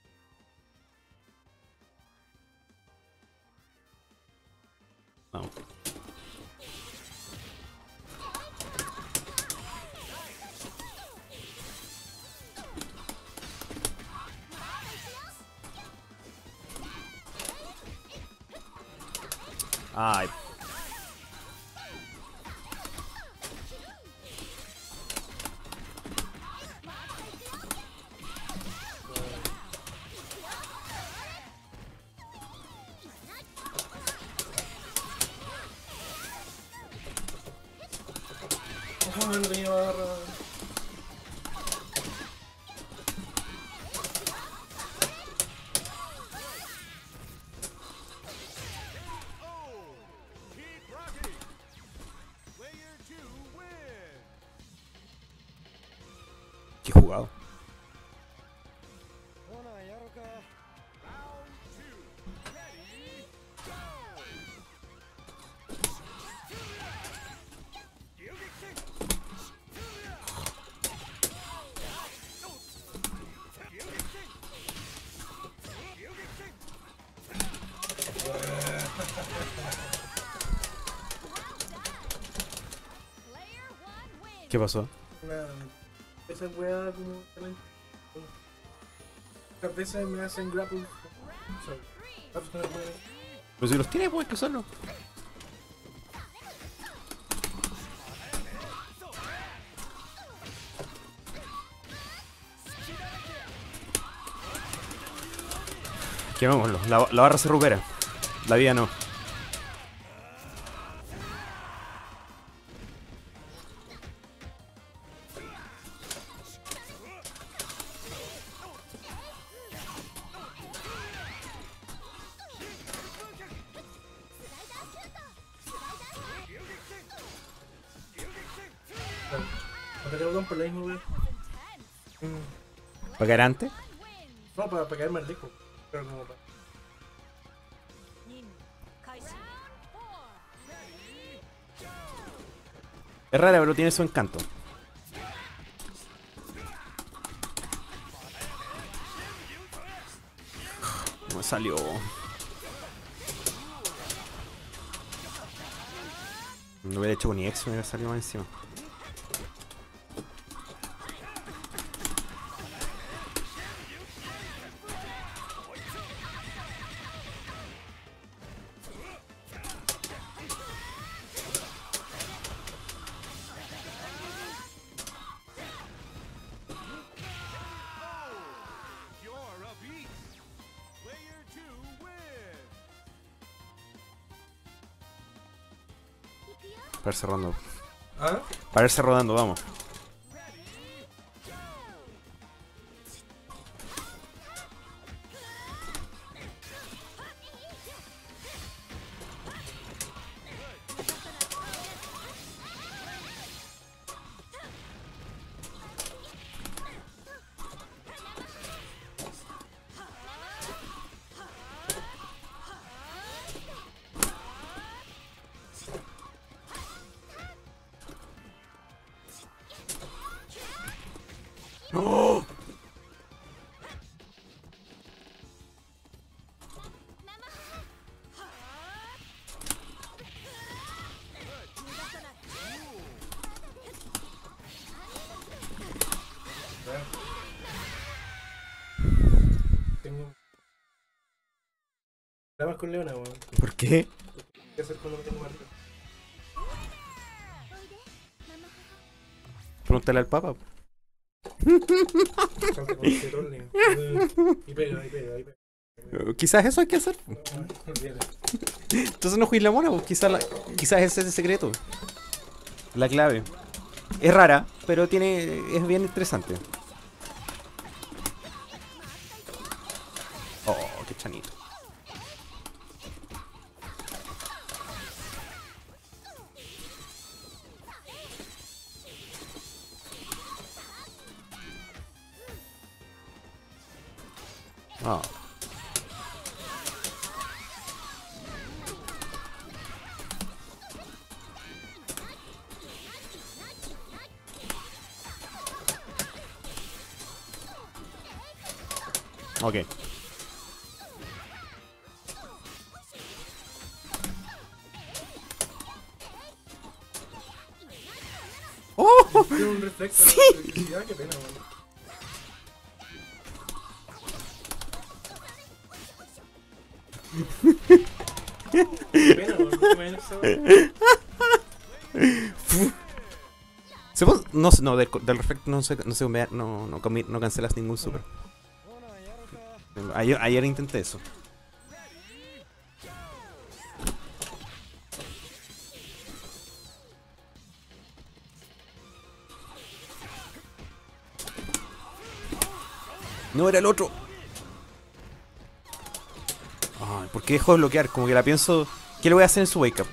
Vamos. Ay. Oh, no tenía barra. Oh! Keep rocking! Player 2 wins! Qué jugado. Round 2. Ready? Go! Player 1 wins. ¿Qué pasó? Esa weá como muchas veces me hacen grapple. O sea, grapples con el weá. Pero si los tiene, pues hay que usarlos. Quemémoslo. La barra se recupera. La vida no. No tenía botón por la misma weá. ¿Para caer antes? No, para caer más lejos. Pero como para. Es rara, pero tiene su encanto. No me salió. No hubiera hecho con EX, me hubiera salido más encima. You're a beast! Player 2 wins! Para irse rodando. ¿Ah? Para irse rodando, vamos. ¡Oh! Tengo. Problemas con Leona, weón. ¿Por qué? ¿Qué hacer cuando me tengo más rico? Pregúntale al Papa. Salta con este troll, y pega, y pega, y pega. Quizás eso hay que hacer. No, olvídate. Entonces no juegues la mona, pues quizás ese es el secreto. La clave. Es rara, pero es bien interesante. Oh, qué chanito. Oh. Ok. ¡Oh! Tiene un reflejo de electricidad, qué pena, weón. Qué pena, weón. ¿Te imaginas esa weá? No, no, del respecto no no cancelas ningún super. Ayer intenté eso. No, era el otro. Ay, ¿por qué dejó de bloquear? Como que la pienso. ¿Qué le voy a hacer en su wake up?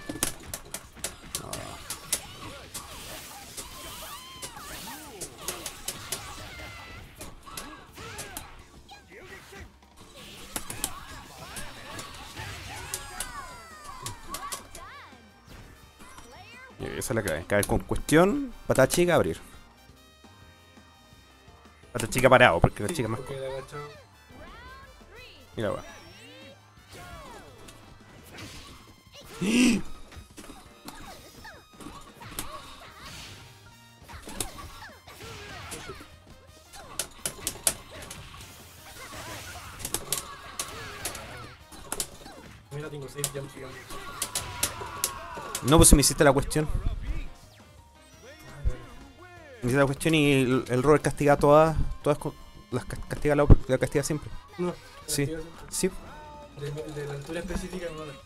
Esa es la clave. Caer con cuestión, patada chica, abrir. Patada chica parado, porque la chica es más. Porque le agachado. Mira, va. Mira, tengo 6 jumps gigantes. No, pues si me hiciste la cuestión. Me hiciste la cuestión y el Robert castiga todas las castiga la castiga siempre. No, Sí. Sí. de la altura específica no la.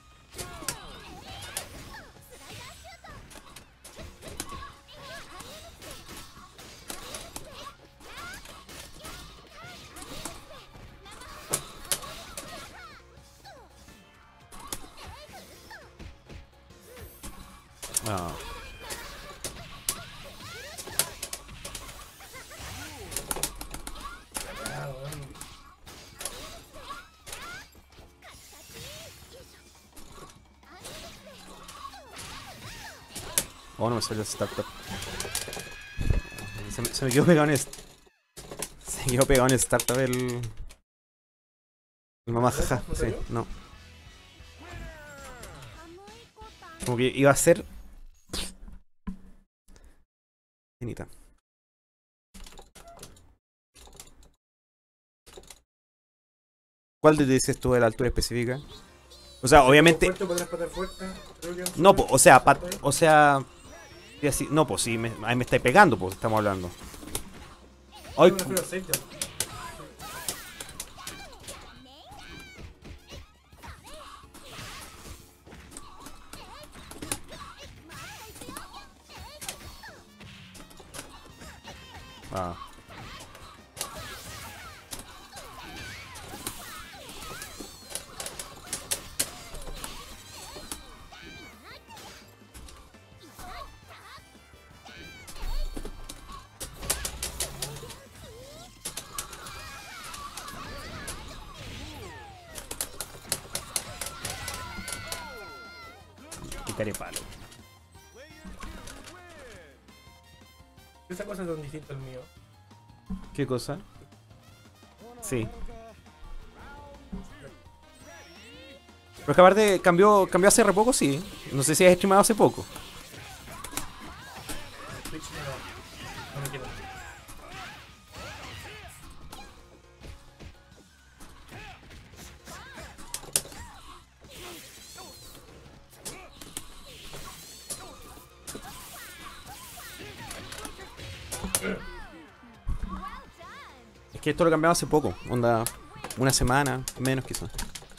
Ah. Ah, weón. Oh, no me salió el startup. Se me quedó pegado en Se me quedó pegado en el startup el mamá jaja. ¿No Sí, salió? no. Como que iba a ser. Finita. ¿Cuál te dices tú de la altura específica? O sea, obviamente. Fuerte, podrás patar fuerte. Creo que No, o sea, y así, no, pues sí, ahí me estáis pegando, pues estamos hablando. Ay, Me refiero a 6 jumps. ah. Picaré palo. Esa cosa es tan distinta al mío. ¿Qué cosa? Sí. Pero es que aparte cambió hace re poco, sí. No sé si has streamado hace poco. Twitch no me quiero. Es que esto lo cambiamos hace poco. Onda, una semana, menos quizás.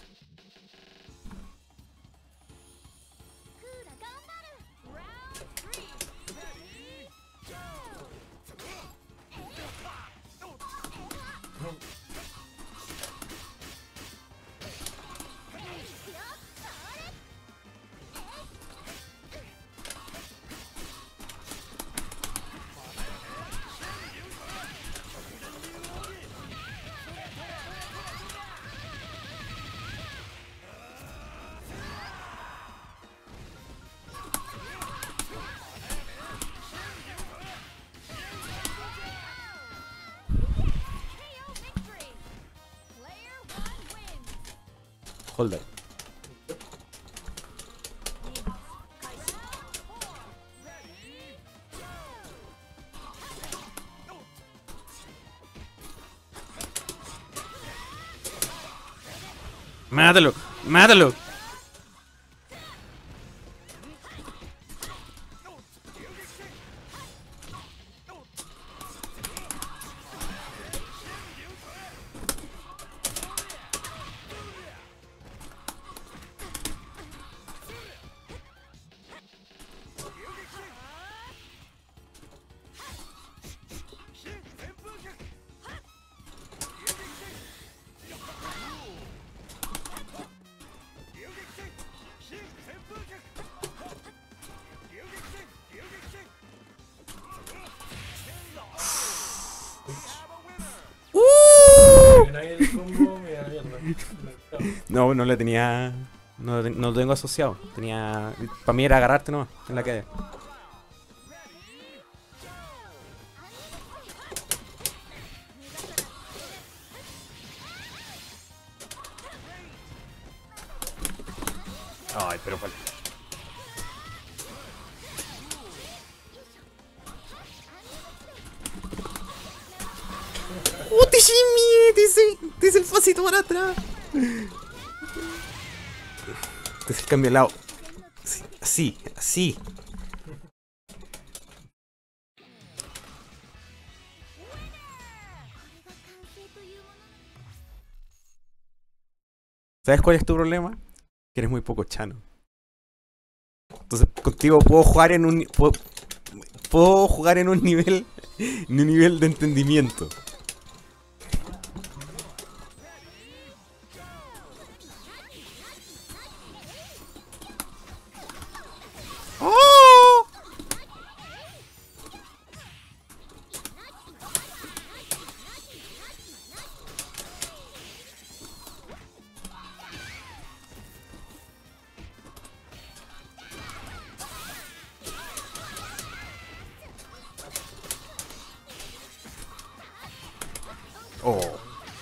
Victory. Player 1 wins. Hold that. ¡Mátalo! ¡Mátalo! el combo me da mierda. No, no le tenía. No, no lo tengo asociado. Tenía. Para mí era agarrarte nomás en la calle. Ay, pero vale. ¡Oh, te shimmy! Te hice el pasito para atrás. Te hice el cambio de lado. Así, así. ¿Sabes cuál es tu problema? Que eres muy poco chano. Entonces contigo puedo jugar en un puedo jugar en un nivel de entendimiento. ¡Oh! Oh.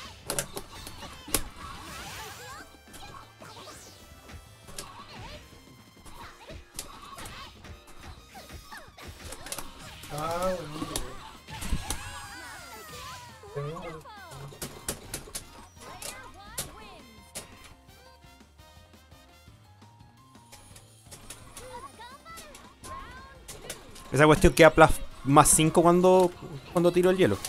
Ah, bonito. Esa cuestión queda más 5 cuando tiro el hielo.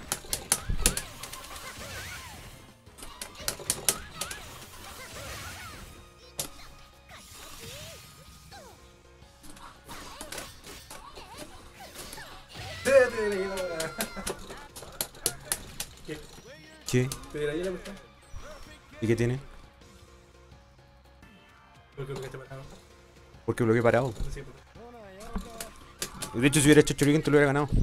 ¿Qué? ¿Te dirá yo la cuestión? ¿Y qué tiene? Porque lo que te pasaba. Porque bloqueé parado. No sé, porque- De hecho, si hubiera hecho Chorigen, te lo hubiera ganado.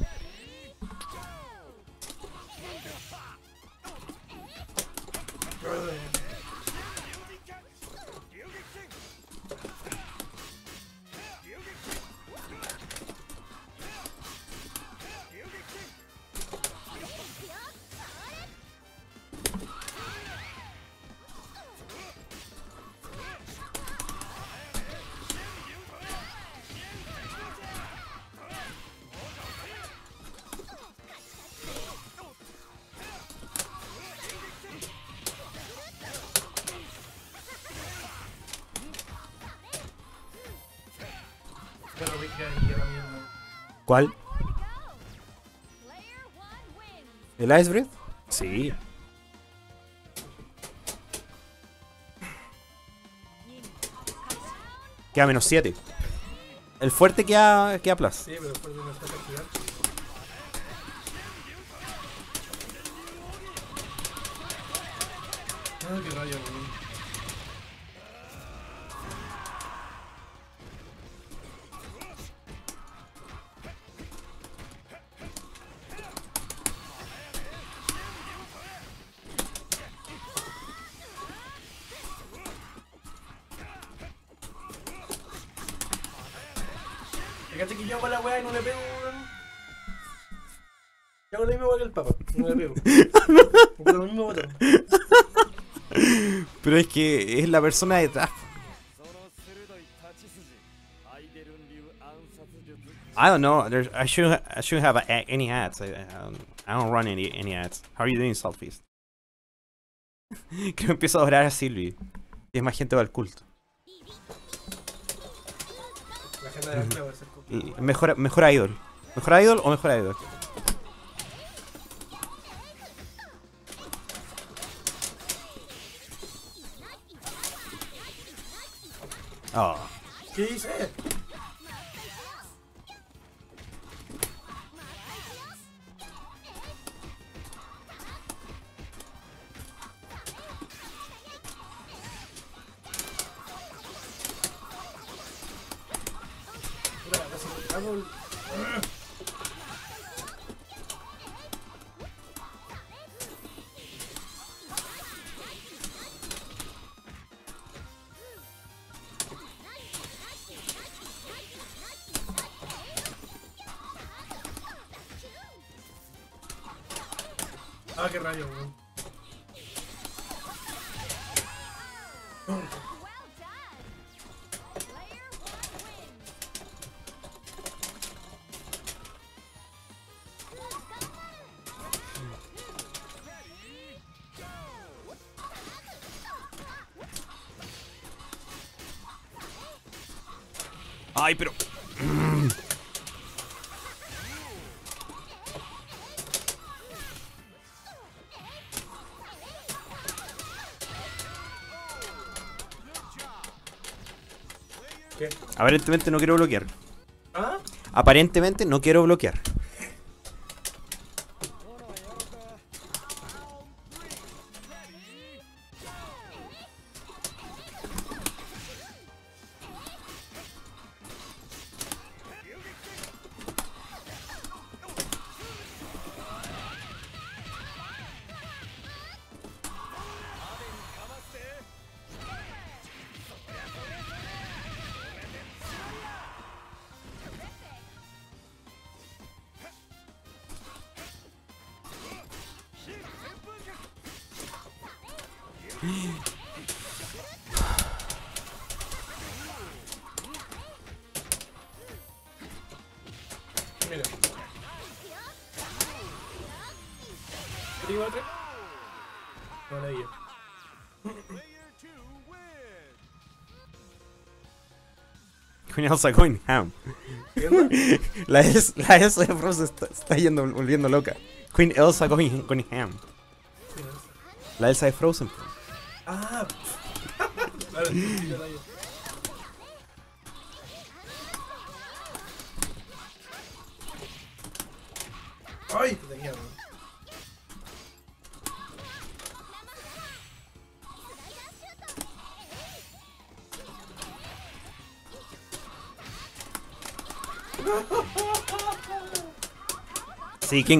Bueno, rica y ya la mierda. ¿Cuál? Player one wins. ¿El Ice Breath? Sí. Queda menos 7. El fuerte queda plus. Sí, pero después de una estaca gigante. Ah, qué rayo, weón. Fíjate que yo hago la weá y no le pego, weón. Yo hago la misma weá que el papa, no le pego. Con lo mismo botón. Pero es que es la persona detrás. I don't know. I shouldn't have any ads. I don't run any ads. How are you doing, Saltfist? Creo que empiezo a adorar a Sylvie. Y es más gente va al culto. La agenda de la clave es el coco. Y mejor idol. ¿Mejor idol o mejor idol? Oh. ¿Qué hice? Mira, casi hago el... Ah, qué rayo, weón. Well done. Player 1 wins. Ay, pero. ¿Qué? Aparentemente no quiero bloquear. ¿Ah? Aparentemente no quiero bloquear. Mira. ¿Te digo otra? No la digo. Player 2 wins. Queen Elsa going ham. ¿Qué onda? La Elsa de Frost está yendo, volviendo loca. Queen Elsa going ham. La Elsa de Frozen. Ah. Vale, sí, ya la digo. Ay, te tenía, weón. Sí,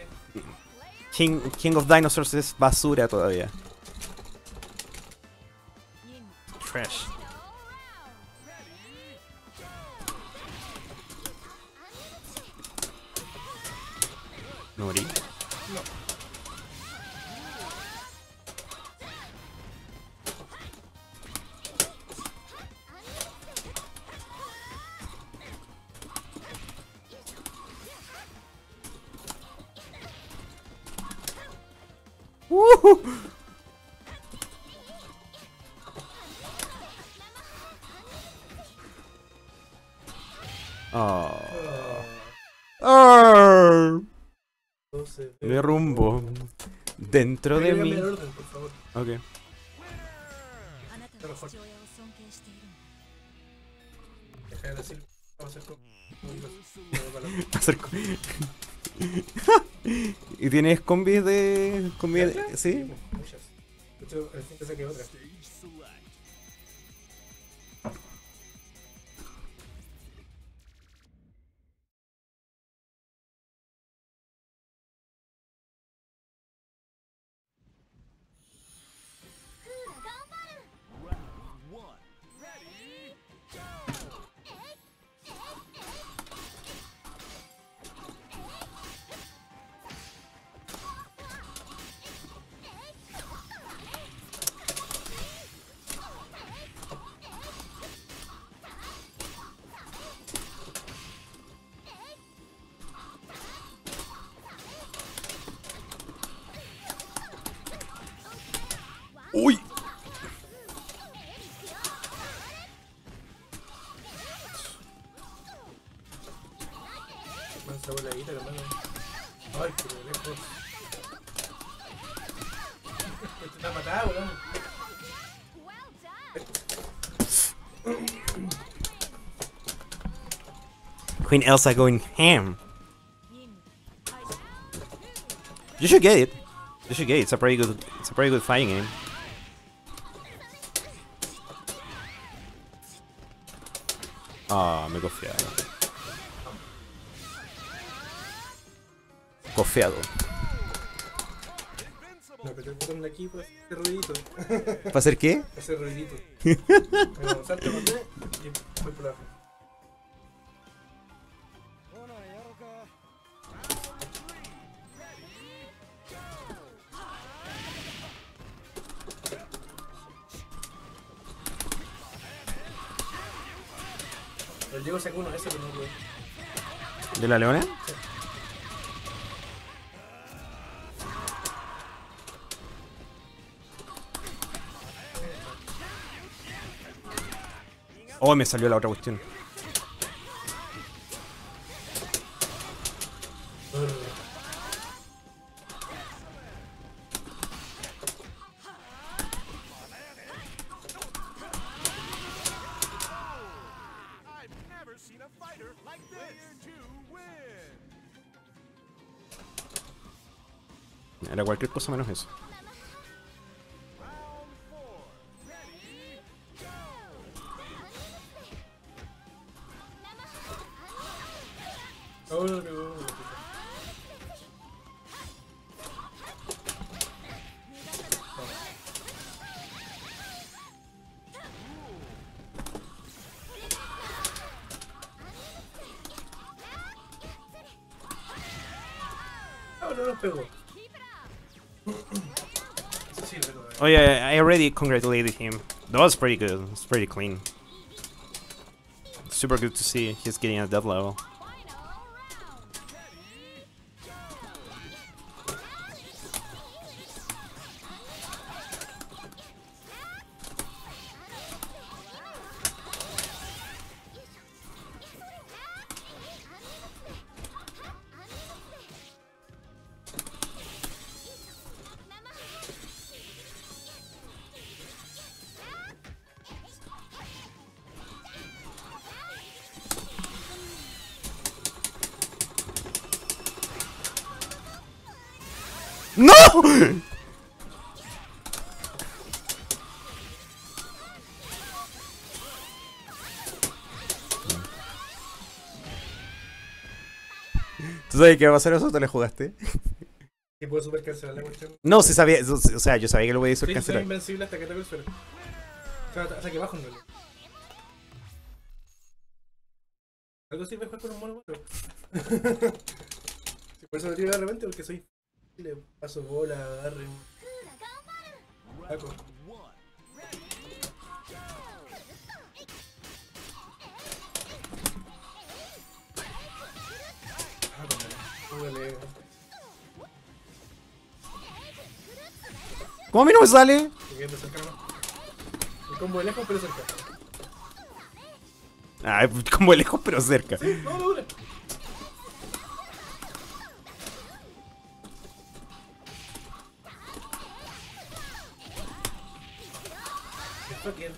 King of Dinosaurs es basura todavía. Trash. Nori. Oh. Oh. 12. Me rumbo dentro de Dígame mí. el orden, por favor. Ok. あなたの父親を尊敬しているの。 Deja de decir. Vamos a hacer como. Hacer ¿Y tienes combis de. ¿Sí? Muchas. De hecho, al fin te saqué otra. ¡Uy! Mansa voladita, hermano. Ay, qué lejos. Esto está matado, weón. Well done. Queen Elsa going ham. 任務開始。 You should get it. You should get it. It's a pretty good fighting game. Ah, me he confiado. Confiado. Me apreté el botón de aquí para hacer ruidito. ¿Para hacer qué? Hacer ruidito. Bueno, salto con D y voy por abajo. El Diego sacó uno de esos, pero no pude. ¿De la leona? Oh, me salió la otra cuestión. I've never seen a fighter like this. Player 2 win. Era cualquier cosa menos eso. Round 4. Ready, go. Oh, no. No, no nos pegó. Eso sirve todavía. Oh yeah, I already congratulated him. That was pretty good. It's pretty clean. Super good to see he's getting at that level. ¡No! ¿Tú sabes qué va a pasar eso? ¿Te le jugaste? ¿Y puedo super cancelar la cuestión? No, se sabía, o sea, yo sabía que lo podía Sí, soy cancelar. invencible hasta que toque el suelo. O sea, hasta que bajo un duelo. Algo sirve jugar con un mono bueno. Si por eso me tiro de repente, porque soy. Le paso bola, agarre. Saco. Súbele. ¿Cómo a mí no me sale? Te quedas cerca nomás. El combo de lejos, pero cerca. Ah, como de lejos pero cerca. No, no dure. Fucking.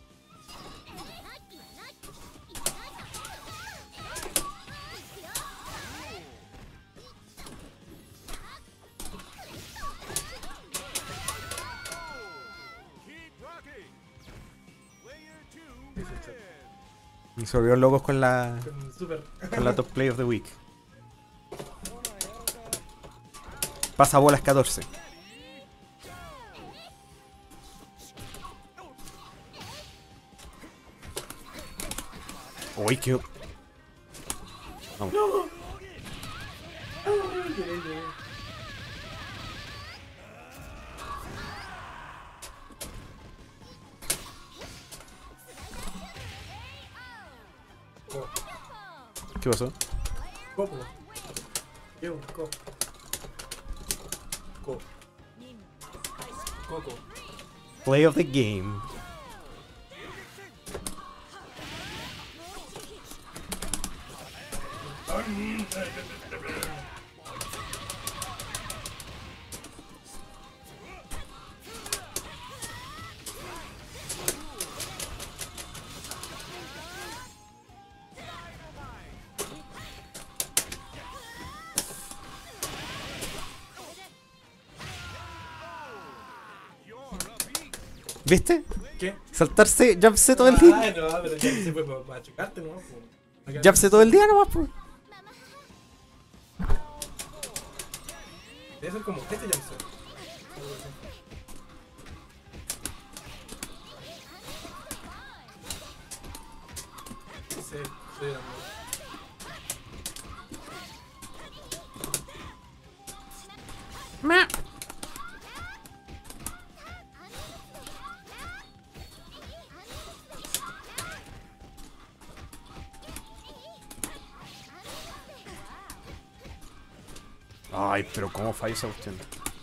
Keep rocking. Player 2 win. Y se volvieron locos con la Super. top play of the week. Pasa bolas 14. Uy, qué. Vamos. ¿Qué pasó? Copo. Yo, co. Co. Coco. Play of the game. ¿Viste? ¿Qué? Saltarse Japse todo el día. Ay, no, pero ya se fue para chocarte, ¿no? Japse todo el día nomás, pues. Debe ser como este Jamse. Sí, estoy dando. Ay, pero cómo falla esa cuestión.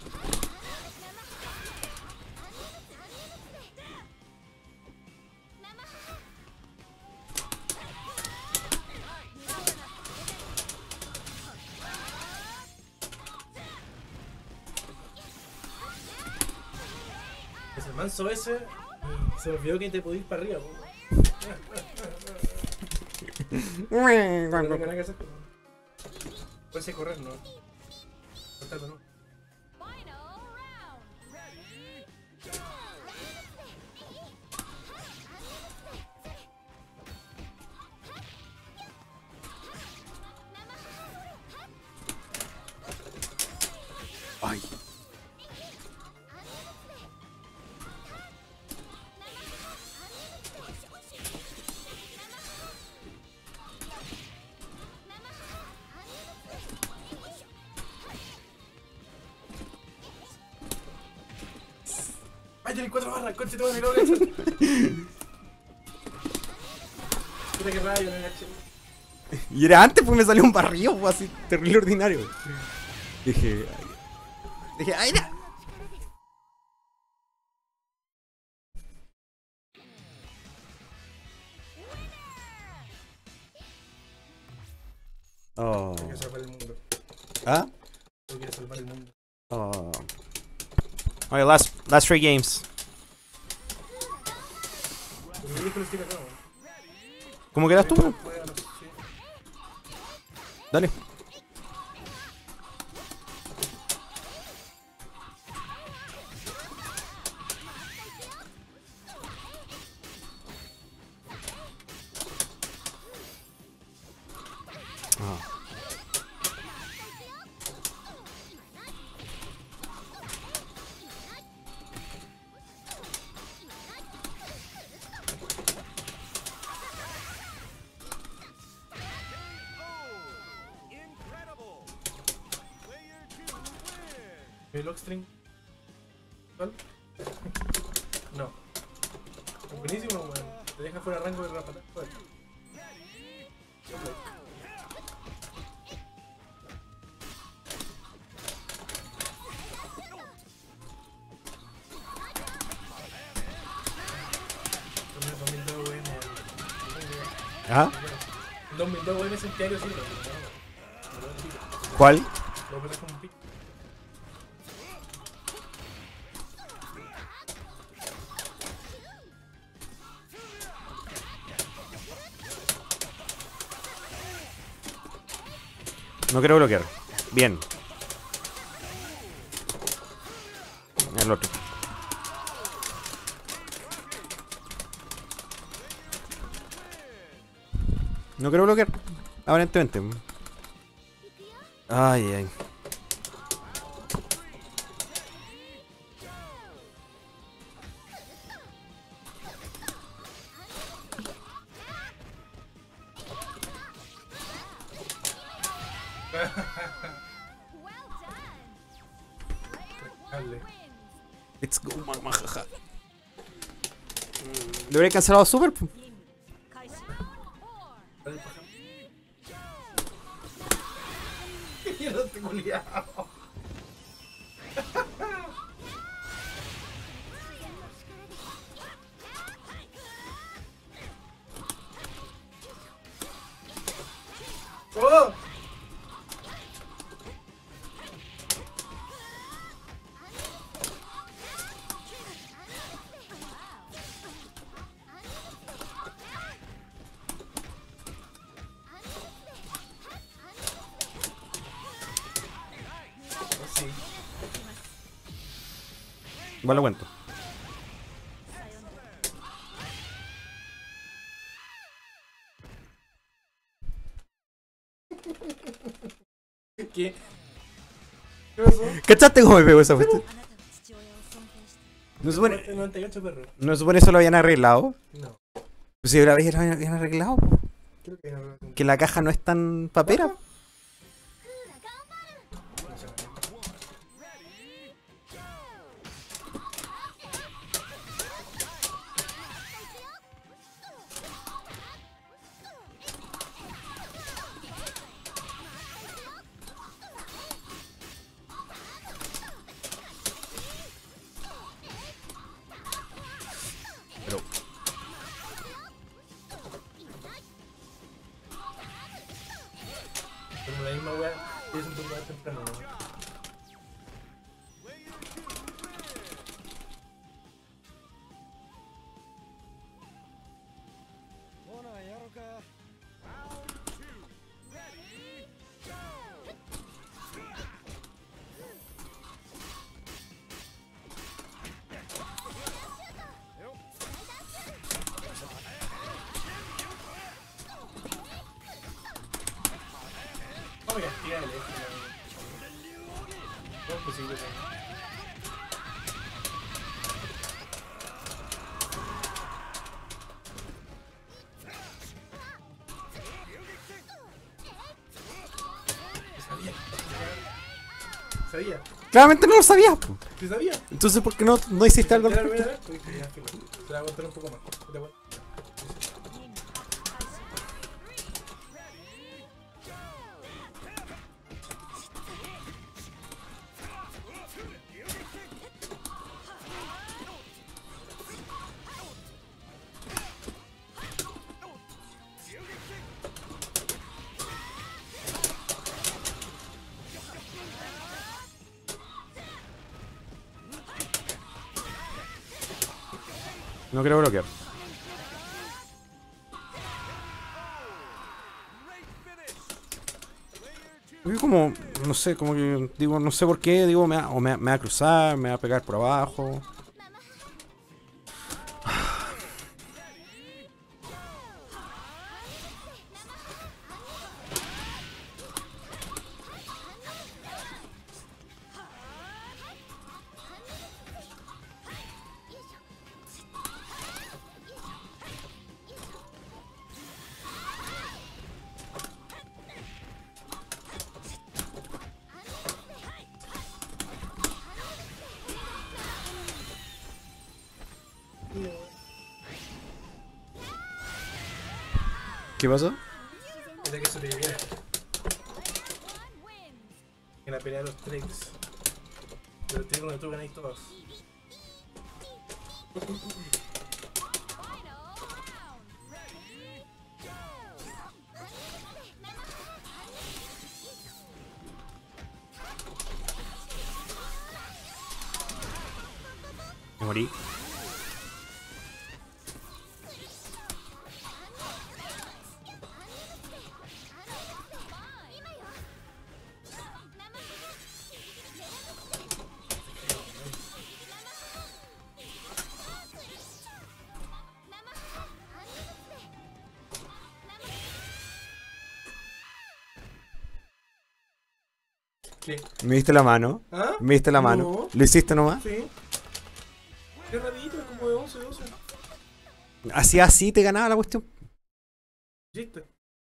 Ese manso ese. Se me olvidó que te podía ir para arriba, po. No tengo nada que hacer. Puede ser correr, ¿no? Saltando, ¿no? Ay. ¡Ay, tiene 4 barras! ¡Conche, te van a lograr eso! Puta que rayo, no agaché. Y era antes, pues me salió un barrio, pues, así, terrible ordinario. Dije, ay, ya. Oh. Tengo que salvar el mundo. ¿Ah? Tengo que salvar el mundo. Oh. Okay, last 3 games. Pero yo creo que estoy acá, ¿no? ¿Cómo quedas tú? Juega, no sé, sí. Dale. Ah. Incredible. Player 2 wins. ¿El Lockstring? ¿Cuál? No. Buenísimo, weón. Te deja fuera de rango de rapata. ¿Ah? 2002 weón es centenario, sí, pero ¿Cuál? lo pelas como un pico. No quiero bloquear. Bien. El otro. No quiero bloquear. Aparentemente. Ay, ay. Dale. Let's go, mamá, jaja. ¿Le habría cancelado Super? Dale, paja. Mierda, te culiao. ¡Oh! Sí. Igual lo cuento. ¿Qué? ¿Qué pasó? ¿Cachaste cómo me pegó esa cuestión? あなたの父親を尊敬している No supone, 98 perro. no supone eso lo habían arreglado. No. Pues si una vez lo habían arreglado, po. Creo que no. Que la caja no es tan papera. Vamos a castigar el eje. No es posible. Sabía. Claramente no lo sabías, po. Sí sabía. Entonces, ¿por qué no hiciste algo al ¿Era la respecto? primera vez? Uy, ya, filo. Te la voy a contar un poco más. ¿Qué te voy? No quiero bloquear. Yo como, no sé, como que digo, no sé por qué, digo, me va a cruzar, me va a pegar por abajo. ¿Qué pasó? Era que sobreviviera. En la pelea de los trades. De los trades donde tú ganáis todos. Me morí. ¿Qué? ¿Me diste la mano? ¿Ah? ¿Me diste la mano? No. ¿Lo hiciste nomás? Sí. Qué rapidito, como de 11, 12. Así así te ganaba la cuestión. ¿Hiciste?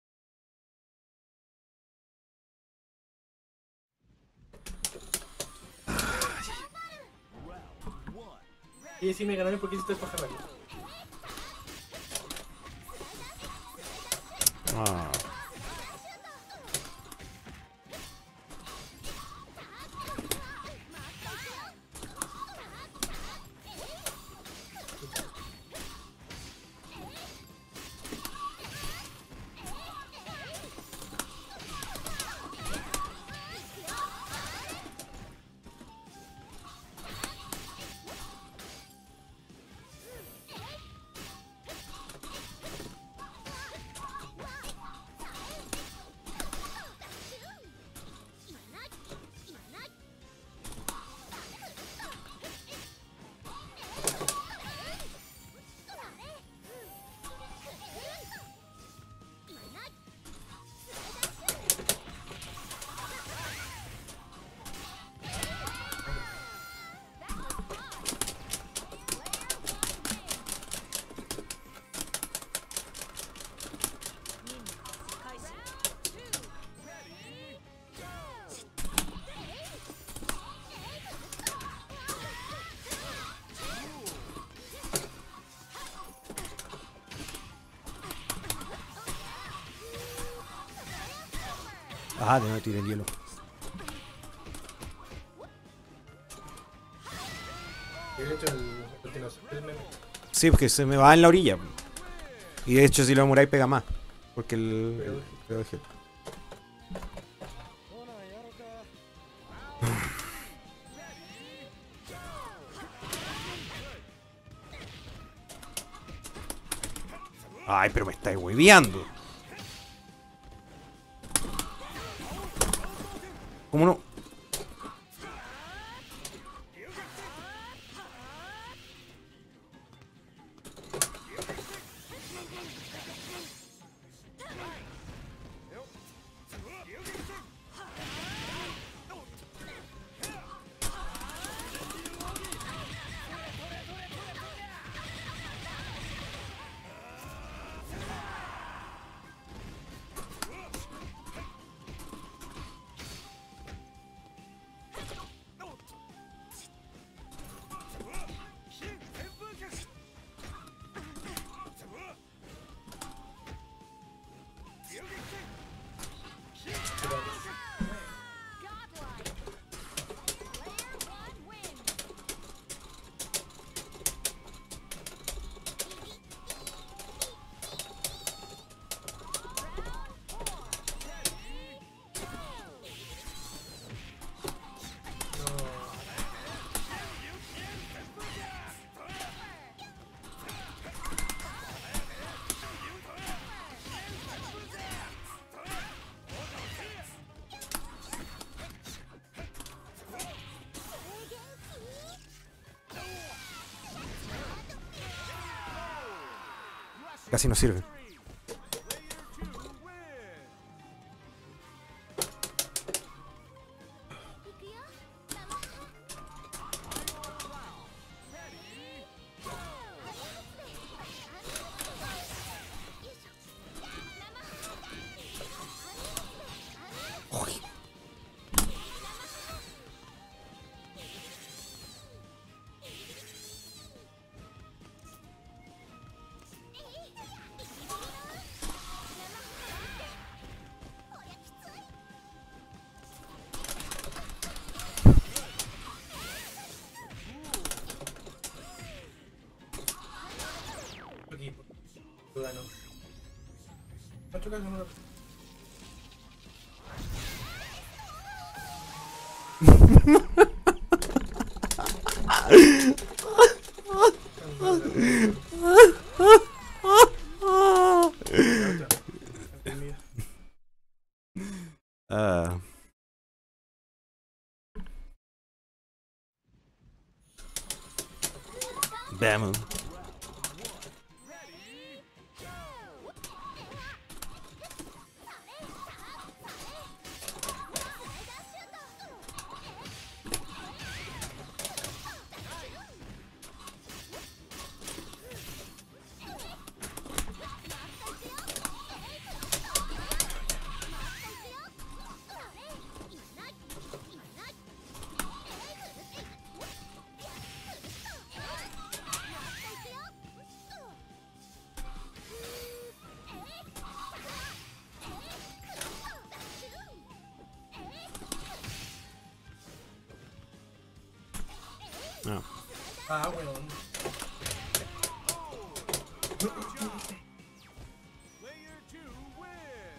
Y decime ganar porque hiciste el pajarraco. Ah. Ah, de no tiré el hielo. He hecho el tiranosaurio, el meme. Sí, porque se me va en la orilla. Y de hecho si lo demoráis pega más. Porque el... Ay, pero me estáis hueveando. ¿Cómo no? Casi no sirve. Uy. Aquí. Bueno. Va a chocar con una. Ah. Vamos. No. Ah, weón. Player 2 wins.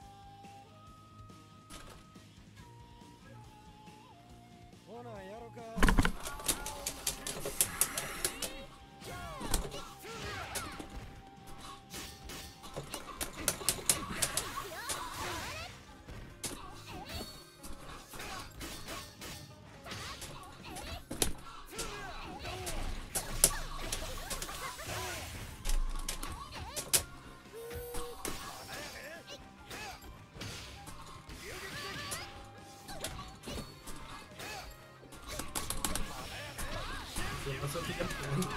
¿Qué pasó, tío?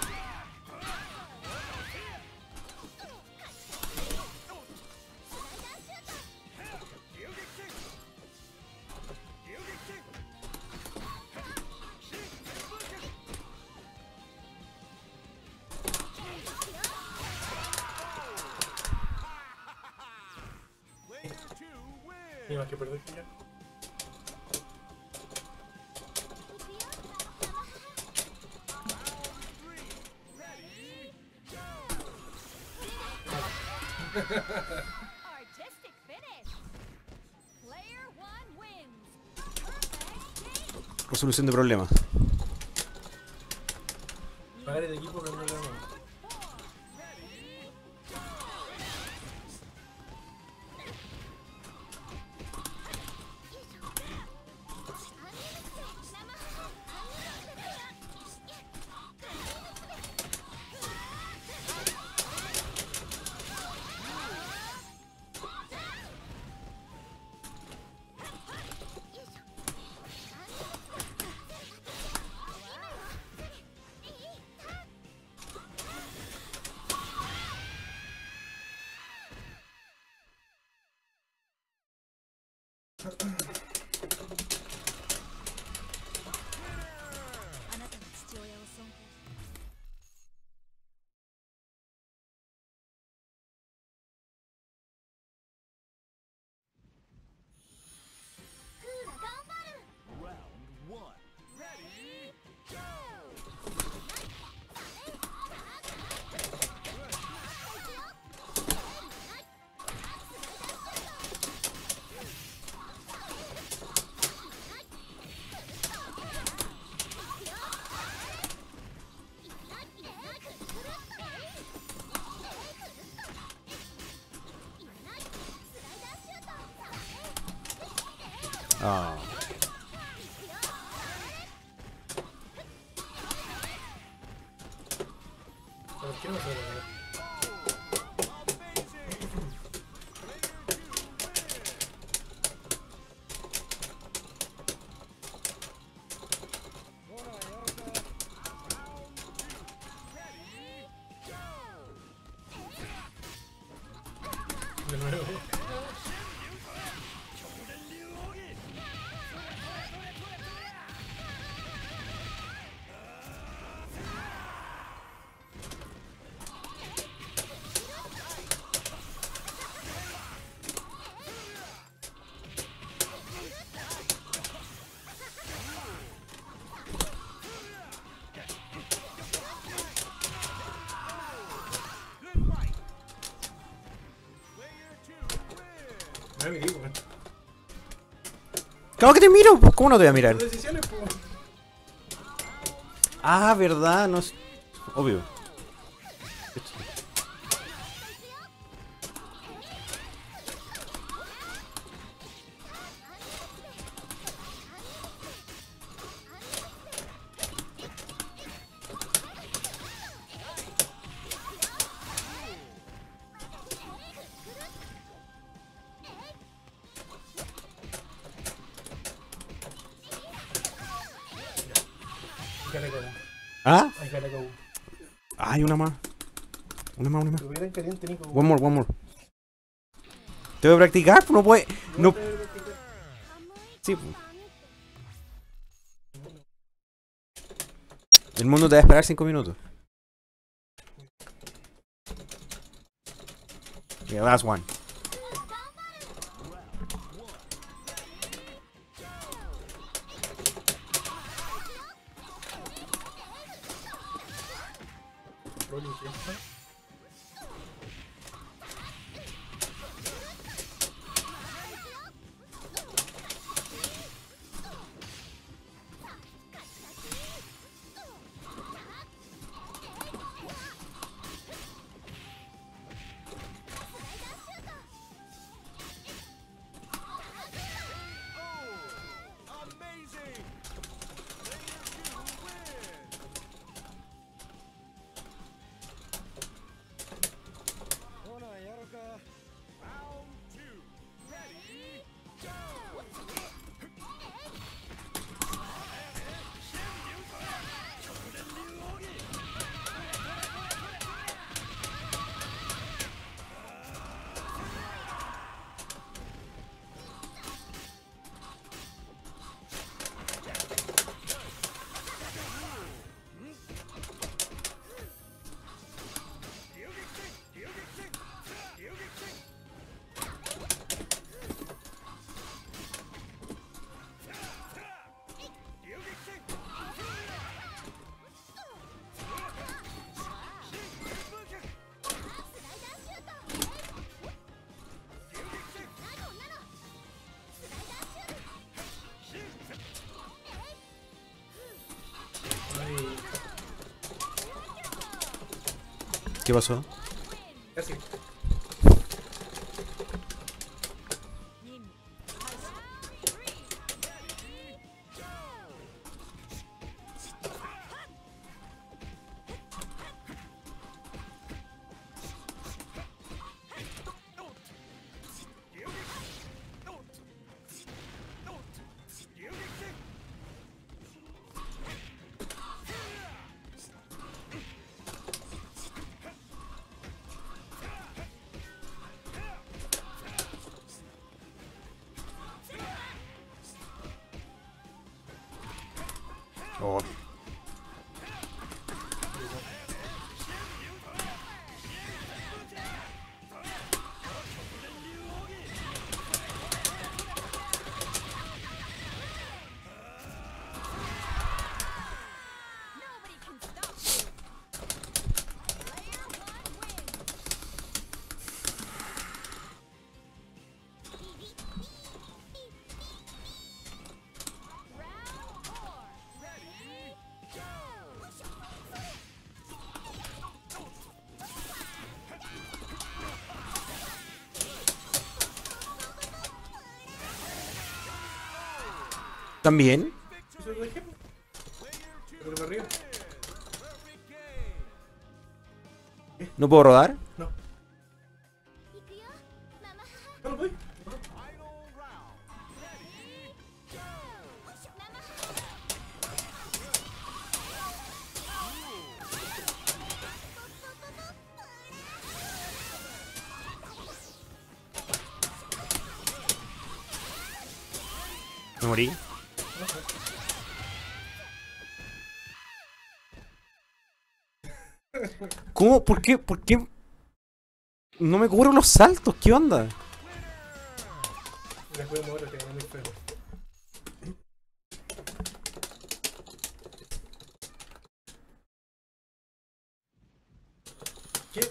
Player 2 Ni wins. más que perder que ya. Artistic finish. Player 1 wins. Perfect game. Resolución de problemas. Pagar el equipo que no le damos. Ah. ¿Por qué no se lo De nuevo. No me digo, Claro que te miro, pues, ¿cómo no te voy a mirar? decisiones, pues. Ah, verdad, no es... Obvio. I gotta go. ¿Ah? I gotta go. Hay una más. Una más. Lo hubieran caliente, Nico. One more. Tengo que practicar, pues no puede... No... Sí, pues. El mundo te va a esperar 5 minutos. Yeah, last one. Rolling fiesta. Amazing! Round two. Ready? Go! ¿Qué pasó? Casi. Oh. ¿También? Eso lo dejé. Pero para arriba. ¿No puedo rodar? No. No lo voy. morí. No sé. ¿Cómo? ¿Por qué? ¿Por qué? No me cubro los saltos, ¿qué onda? Después de mover, te gané muy feo. ¿Qué?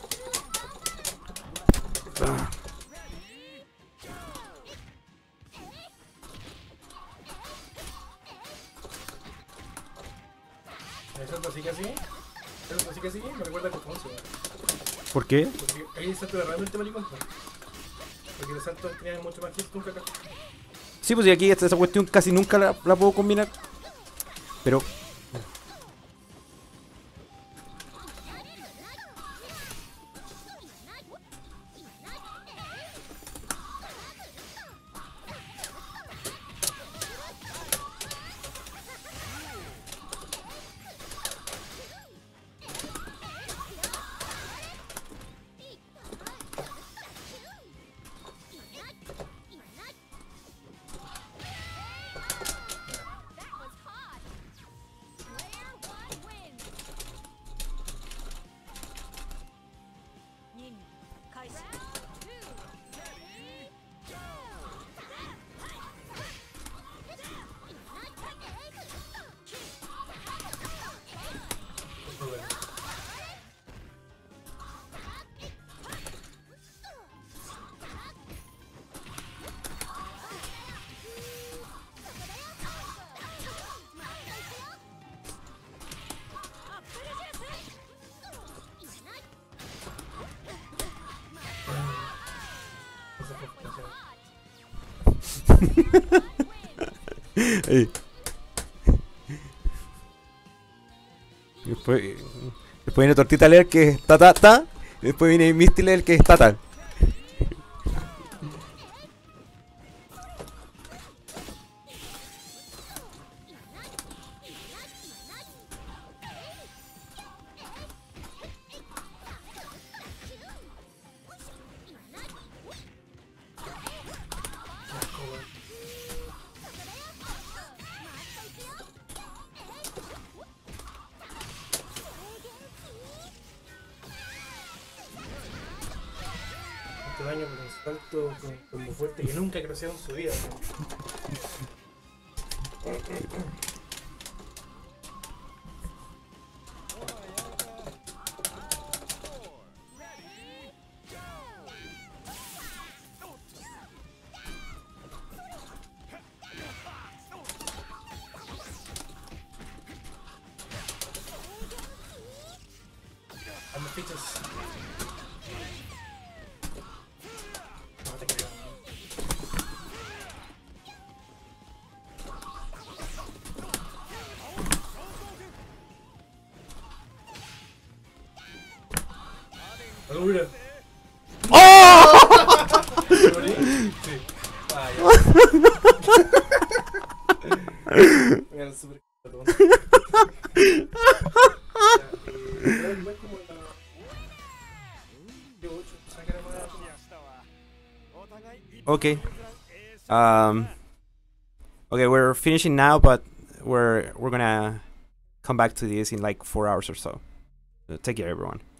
Salto así que así. Salto así que así. Me recuerda a Confonso. ¿Por qué? Porque ahí salto de realmente maricón. Porque los saltos tenían mucho más hits que un caca. Sí, pues y aquí esa cuestión casi nunca la puedo combinar. Pero... Ey. Después viene Tortita Leer que es ta ta ta. Y después viene Misty Leer que es ta ta. Este daño con un salto como fuerte que nunca creció en su vida. Hazme fichas. No te creo. ¡Oh, mira! ¿Me morí? Sí. Ah, ya. Mira, el super tonto. Igual como la... Yo, saca la moneda. Okay. Okay, we're finishing now, but we're gonna come back to this in like 4 hours or so. Take care, everyone.